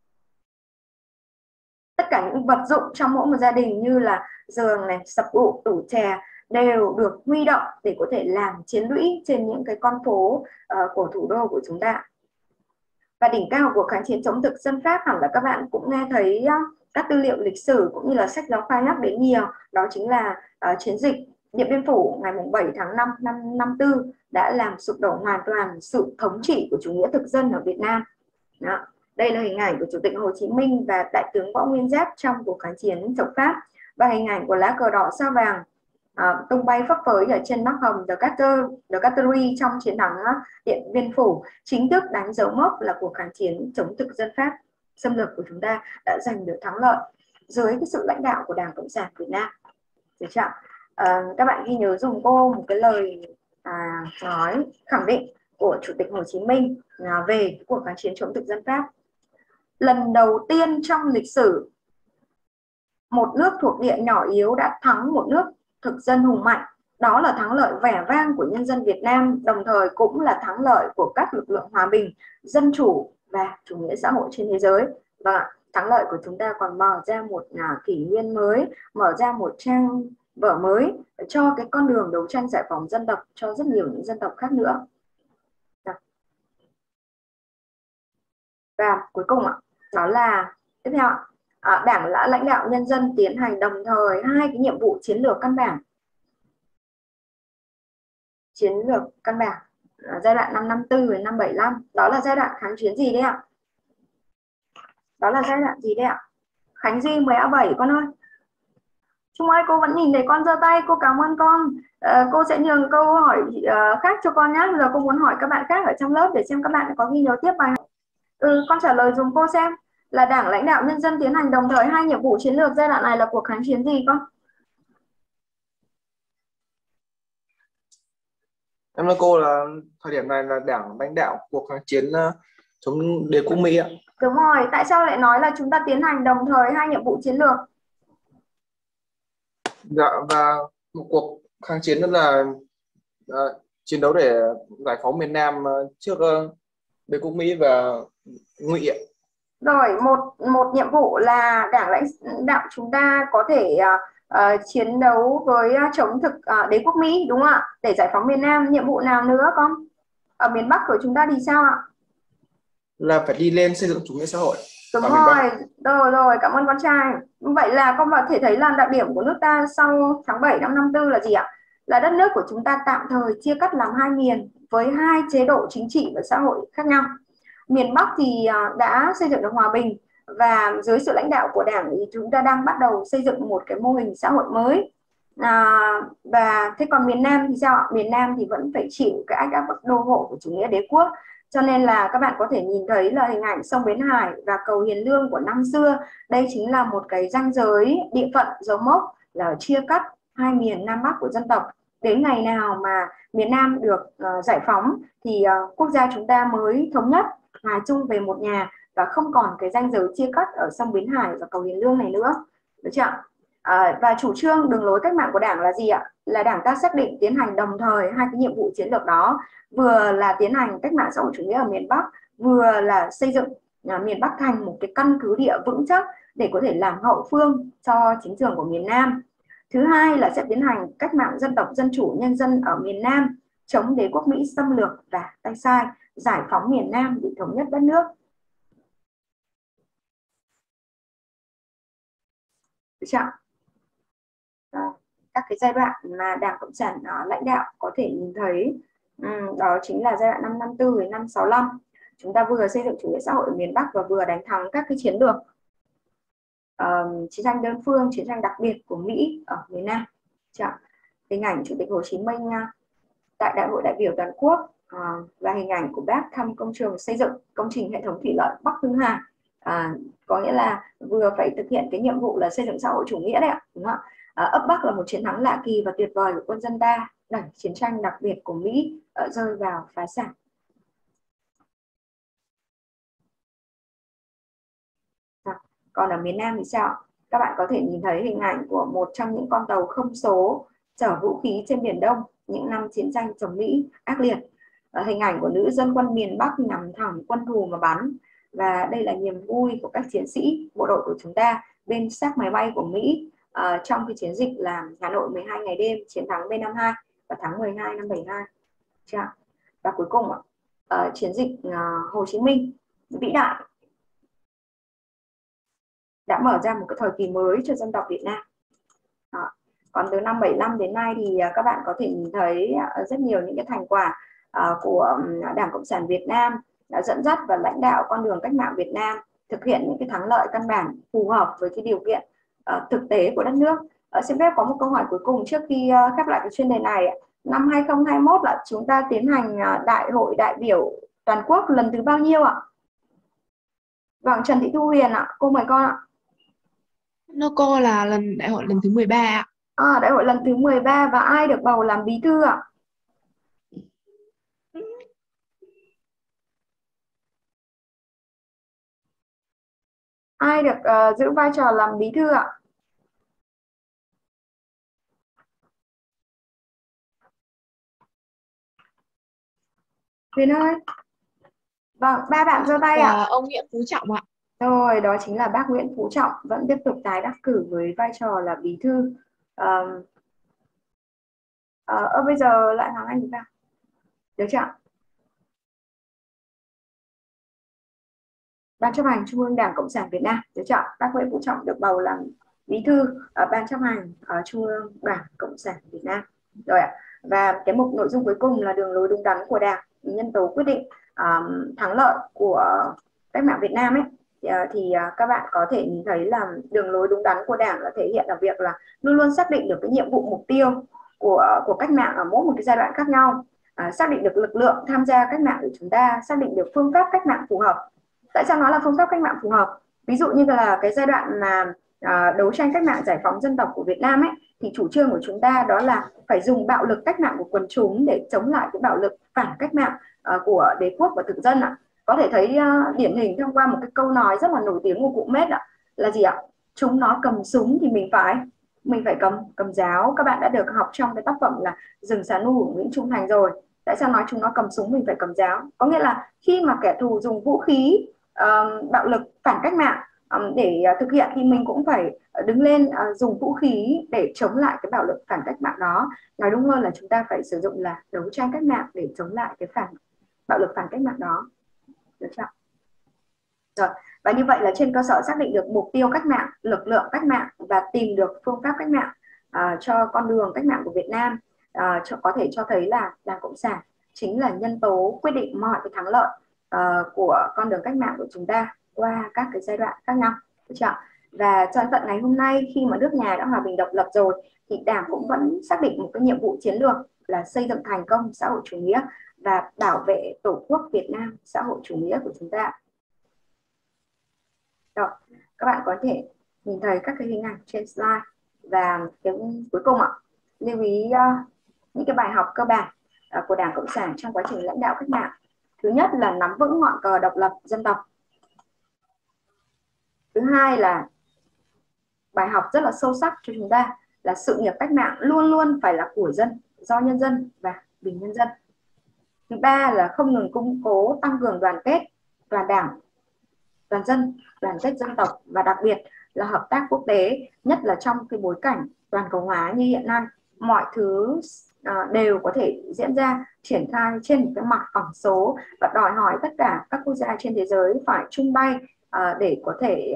Tất cả những vật dụng trong mỗi một gia đình như là giường này, sập ụ, tủ chè đều được huy động để có thể làm chiến lũy trên những cái con phố uh, của thủ đô của chúng ta. Và đỉnh cao của kháng chiến chống thực dân Pháp hẳn là các bạn cũng nghe thấy uh, các tư liệu lịch sử cũng như là sách giáo khoa nhắc đến nhiều, đó chính là uh, chiến dịch Điện Biên Phủ ngày bảy tháng năm năm năm tư đã làm sụp đổ hoàn toàn sự thống trị của chủ nghĩa thực dân ở Việt Nam. Đó. Đây là hình ảnh của Chủ tịch Hồ Chí Minh và Đại tướng Võ Nguyên Giáp trong cuộc kháng chiến chống Pháp, và hình ảnh của lá cờ đỏ sao vàng uh, tung bay phấp phới ở trên nóc hầm The Cattery trong chiến thắng uh, Điện Biên Phủ, chính thức đánh dấu mốc là cuộc kháng chiến chống thực dân Pháp xâm lược của chúng ta đã giành được thắng lợi dưới cái sự lãnh đạo của Đảng Cộng sản Việt Nam. Được chưa? À, các bạn ghi nhớ dùng cô một cái lời à, nói khẳng định của Chủ tịch Hồ Chí Minh à, về cuộc kháng chiến chống thực dân Pháp. Lần đầu tiên trong lịch sử, một nước thuộc địa nhỏ yếu đã thắng một nước thực dân hùng mạnh. Đó là thắng lợi vẻ vang của nhân dân Việt Nam, đồng thời cũng là thắng lợi của các lực lượng hòa bình, dân chủ và chủ nghĩa xã hội trên thế giới. Và thắng lợi của chúng ta còn mở ra một à, kỷ nguyên mới, mở ra một trang vở mới cho cái con đường đấu tranh giải phóng dân tộc cho rất nhiều những dân tộc khác nữa. Và cuối cùng ạ, đó là tiếp theo ạ, à, Đảng đã lãnh đạo nhân dân tiến hành đồng thời hai cái nhiệm vụ chiến lược căn bản. Chiến lược căn bản à, giai đoạn năm năm tư đến năm bảy lăm, đó là giai đoạn kháng chiến gì đấy ạ? Đó là giai đoạn gì đấy ạ? Khánh Duy mười A bảy con ơi. Trung ơi, cô vẫn nhìn thấy con giơ tay, cô cảm ơn con. Ờ, cô sẽ nhường câu hỏi uh, khác cho con nhé. Bây giờ cô muốn hỏi các bạn khác ở trong lớp để xem các bạn có ghi nhớ tiếp bài. Ừ, con trả lời dùm cô xem là Đảng lãnh đạo nhân dân tiến hành đồng thời hai nhiệm vụ chiến lược giai đoạn này là cuộc kháng chiến gì con? Em nói cô là thời điểm này là Đảng lãnh đạo cuộc kháng chiến uh, chống đế quốc Mỹ ạ. Đúng rồi, tại sao lại nói là chúng ta tiến hành đồng thời hai nhiệm vụ chiến lược? Dạ, và một cuộc kháng chiến đó là uh, chiến đấu để giải phóng miền Nam uh, trước uh, đế quốc Mỹ và Ngụy ạ. Rồi, một một nhiệm vụ là Đảng lãnh đạo chúng ta có thể uh, uh, chiến đấu với uh, chống thực uh, đế quốc Mỹ, đúng không ạ? Để giải phóng miền Nam. Nhiệm vụ nào nữa con? Ở miền Bắc của chúng ta thì sao ạ? Là phải đi lên xây dựng chủ nghĩa xã hội. Đúng rồi, rồi rồi, cảm ơn con trai. Vậy là con có thể thấy là đặc điểm của nước ta sau tháng bảy năm năm tư là gì ạ? Là đất nước của chúng ta tạm thời chia cắt làm hai miền với hai chế độ chính trị và xã hội khác nhau. Miền Bắc thì đã xây dựng được hòa bình và dưới sự lãnh đạo của Đảng thì chúng ta đang bắt đầu xây dựng một cái mô hình xã hội mới. À, và thế còn miền Nam thì sao ạ? Miền Nam thì vẫn phải chịu cái ách áp đô hộ của chủ nghĩa đế quốc. Cho nên là các bạn có thể nhìn thấy là hình ảnh sông Bến Hải và cầu Hiền Lương của năm xưa. Đây chính là một cái ranh giới địa phận dấu mốc là chia cắt hai miền Nam Bắc của dân tộc. Đến ngày nào mà miền Nam được uh, giải phóng thì uh, quốc gia chúng ta mới thống nhất, hòa chung về một nhà và không còn cái ranh giới chia cắt ở sông Bến Hải và cầu Hiền Lương này nữa. Được chưa? À, và chủ trương đường lối cách mạng của Đảng là gì ạ? Là Đảng ta xác định tiến hành đồng thời hai cái nhiệm vụ chiến lược đó, vừa là tiến hành cách mạng xã hội chủ nghĩa ở miền Bắc, vừa là xây dựng uh, miền Bắc thành một cái căn cứ địa vững chắc để có thể làm hậu phương cho chính trường của miền Nam. Thứ hai là sẽ tiến hành cách mạng dân tộc dân chủ nhân dân ở miền Nam, chống đế quốc Mỹ xâm lược và tay sai, giải phóng miền Nam để thống nhất đất nước. Được chưa? À, các cái giai đoạn mà Đảng Cộng sản uh, lãnh đạo có thể nhìn thấy, um, đó chính là giai đoạn năm năm tư đến năm sáu lăm. Chúng ta vừa xây dựng chủ nghĩa xã hội ở miền Bắc và vừa đánh thắng các cái chiến lược uh, chiến tranh đơn phương, chiến tranh đặc biệt của Mỹ ở miền Nam. Chưa? Hình ảnh Chủ tịch Hồ Chí Minh uh, tại Đại hội đại biểu toàn quốc uh, và hình ảnh của bác thăm công trường xây dựng công trình hệ thống thủy lợi Bắc Hưng Hà. À, có nghĩa là vừa phải thực hiện cái nhiệm vụ là xây dựng xã hội chủ nghĩa đấy ạ, đúng không ạ? À, ấp Bắc là một chiến thắng lạ kỳ và tuyệt vời của quân dân ta, đẩy chiến tranh đặc biệt của Mỹ uh, rơi vào phá sản. À, còn ở miền Nam thì sao? Các bạn có thể nhìn thấy hình ảnh của một trong những con tàu không số chở vũ khí trên Biển Đông những năm chiến tranh chống Mỹ ác liệt. À, hình ảnh của nữ dân quân miền Bắc nhằm thẳng quân thù mà bắn. Và đây là niềm vui của các chiến sĩ bộ đội của chúng ta bên xác máy bay của Mỹ uh, trong cái chiến dịch là Hà Nội mười hai ngày đêm, chiến thắng B năm hai vào tháng mười hai năm bảy hai. Và cuối cùng uh, chiến dịch uh, Hồ Chí Minh vĩ đại đã mở ra một cái thời kỳ mới cho dân tộc Việt Nam. Đó. Còn từ năm bảy lăm đến nay thì uh, các bạn có thể nhìn thấy uh, rất nhiều những cái thành quả uh, của um, Đảng Cộng sản Việt Nam đã dẫn dắt và lãnh đạo con đường cách mạng Việt Nam thực hiện những cái thắng lợi căn bản phù hợp với cái điều kiện uh, thực tế của đất nước. Uh, xin phép có một câu hỏi cuối cùng trước khi uh, khép lại cái chuyên đề này. Năm hai không hai mốt là chúng ta tiến hành uh, đại hội đại biểu toàn quốc lần thứ bao nhiêu ạ? Vâng, Trần Thị Thu Huyền ạ, cô mời con ạ. Nó cô là lần đại hội lần thứ mười ba ạ. À, đại hội lần thứ mười ba và ai được bầu làm bí thư ạ? Ai được uh, giữ vai trò làm bí thư ạ? Huyền ơi. Vâng, ba bạn giơ tay ạ. Và ông Nguyễn Phú Trọng ạ. Rồi, đó chính là bác Nguyễn Phú Trọng vẫn tiếp tục tái đắc cử với vai trò là bí thư. Uh, uh, bây giờ lại Hoàng Anh thì sao? Được chưa ạ? Ban chấp hành Trung ương Đảng Cộng sản Việt Nam, được chưa? Bác Nguyễn Phú Trọng được bầu làm bí thư ở Ban chấp hành ở Trung ương Đảng Cộng sản Việt Nam. Rồi ạ. Và cái mục nội dung cuối cùng là đường lối đúng đắn của Đảng, nhân tố quyết định um, thắng lợi của cách mạng Việt Nam ấy. Thì, uh, thì uh, các bạn có thể nhìn thấy là đường lối đúng đắn của Đảng là thể hiện ở việc là luôn luôn xác định được cái nhiệm vụ mục tiêu của của cách mạng ở mỗi một cái giai đoạn khác nhau, uh, xác định được lực lượng tham gia cách mạng của chúng ta, xác định được phương pháp cách mạng phù hợp. Tại sao nói là phương pháp cách mạng phù hợp? Ví dụ như là cái giai đoạn mà à, đấu tranh cách mạng giải phóng dân tộc của Việt Nam ấy, thì chủ trương của chúng ta đó là phải dùng bạo lực cách mạng của quần chúng để chống lại cái bạo lực phản cách mạng à, của đế quốc và thực dân ạ. Có thể thấy à, điển hình thông qua một cái câu nói rất là nổi tiếng của cụ Mết ạ, là gì ạ? Chúng nó cầm súng thì mình phải mình phải cầm cầm giáo. Các bạn đã được học trong cái tác phẩm là Rừng Xà Nu của Nguyễn Trung Thành rồi. Tại sao nói chúng nó cầm súng mình phải cầm giáo? Có nghĩa là khi mà kẻ thù dùng vũ khí uh, bạo lực phản cách mạng um, để uh, thực hiện thì mình cũng phải đứng lên uh, dùng vũ khí để chống lại cái bạo lực phản cách mạng đó. Nói đúng hơn là chúng ta phải sử dụng là đấu tranh cách mạng để chống lại cái phản bạo lực phản cách mạng đó. Được chưa? Rồi. Và như vậy là trên cơ sở xác định được mục tiêu cách mạng, lực lượng cách mạng và tìm được phương pháp cách mạng uh, cho con đường cách mạng của Việt Nam, uh, cho, có thể cho thấy là Đảng Cộng sản chính là nhân tố quyết định mọi cái thắng lợi uh, của con đường cách mạng của chúng ta qua các cái giai đoạn khác nhau. Được chưa? Và cho tận ngày hôm nay khi mà nước nhà đã hòa bình độc lập rồi thì Đảng cũng vẫn xác định một cái nhiệm vụ chiến lược là xây dựng thành công xã hội chủ nghĩa và bảo vệ Tổ quốc Việt Nam xã hội chủ nghĩa của chúng ta. Rồi, các bạn có thể nhìn thấy các cái hình ảnh trên slide. Và cái cuối cùng ạ, lưu ý uh, những cái bài học cơ bản uh, của Đảng Cộng sản trong quá trình lãnh đạo cách mạng. Thứ nhất là nắm vững ngọn cờ độc lập dân tộc. Thứ hai là bài học rất là sâu sắc cho chúng ta là sự nghiệp cách mạng luôn luôn phải là của dân, do nhân dân và vì nhân dân. Thứ ba là không ngừng củng cố tăng cường đoàn kết, toàn đảng, toàn dân, đoàn kết dân tộc và đặc biệt là hợp tác quốc tế, nhất là trong cái bối cảnh toàn cầu hóa như hiện nay, mọi thứ à, đều có thể diễn ra triển khai trên một cái mặt phẳng số và đòi hỏi tất cả các quốc gia trên thế giới phải chung tay à, để có thể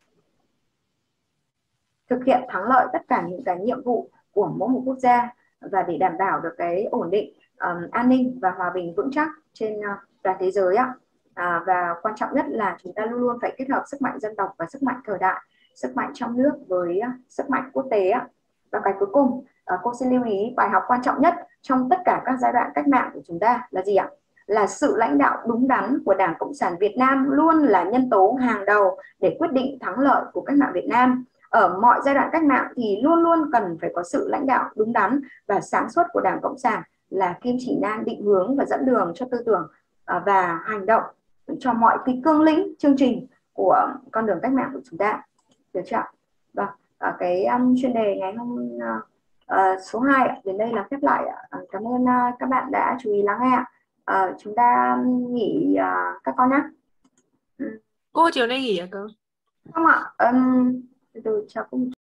thực hiện thắng lợi tất cả những cái nhiệm vụ của mỗi một quốc gia và để đảm bảo được cái ổn định, um, an ninh và hòa bình vững chắc trên uh, toàn thế giới ạ. À, và quan trọng nhất là chúng ta luôn luôn phải kết hợp sức mạnh dân tộc và sức mạnh thời đại, sức mạnh trong nước với uh, sức mạnh quốc tế ạ. Và cái cuối cùng, uh, cô xin lưu ý bài học quan trọng nhất trong tất cả các giai đoạn cách mạng của chúng ta là gì ạ? Là sự lãnh đạo đúng đắn của Đảng Cộng sản Việt Nam luôn là nhân tố hàng đầu để quyết định thắng lợi của cách mạng Việt Nam. Ở mọi giai đoạn cách mạng thì luôn luôn cần phải có sự lãnh đạo đúng đắn và sáng suốt của Đảng Cộng sản là kim chỉ nam định hướng và dẫn đường cho tư tưởng và hành động cho mọi cái cương lĩnh chương trình của con đường cách mạng của chúng ta. Được chưa? Vâng, cái um, chuyên đề ngày hôm uh, số hai đến đây là khép lại. Uh, cảm ơn uh, các bạn đã chú ý lắng nghe. Uh, chúng ta nghỉ uh, các con nhé. Cô chiều nay nghỉ à cơ? Không ạ. Um, từ từ chào cô.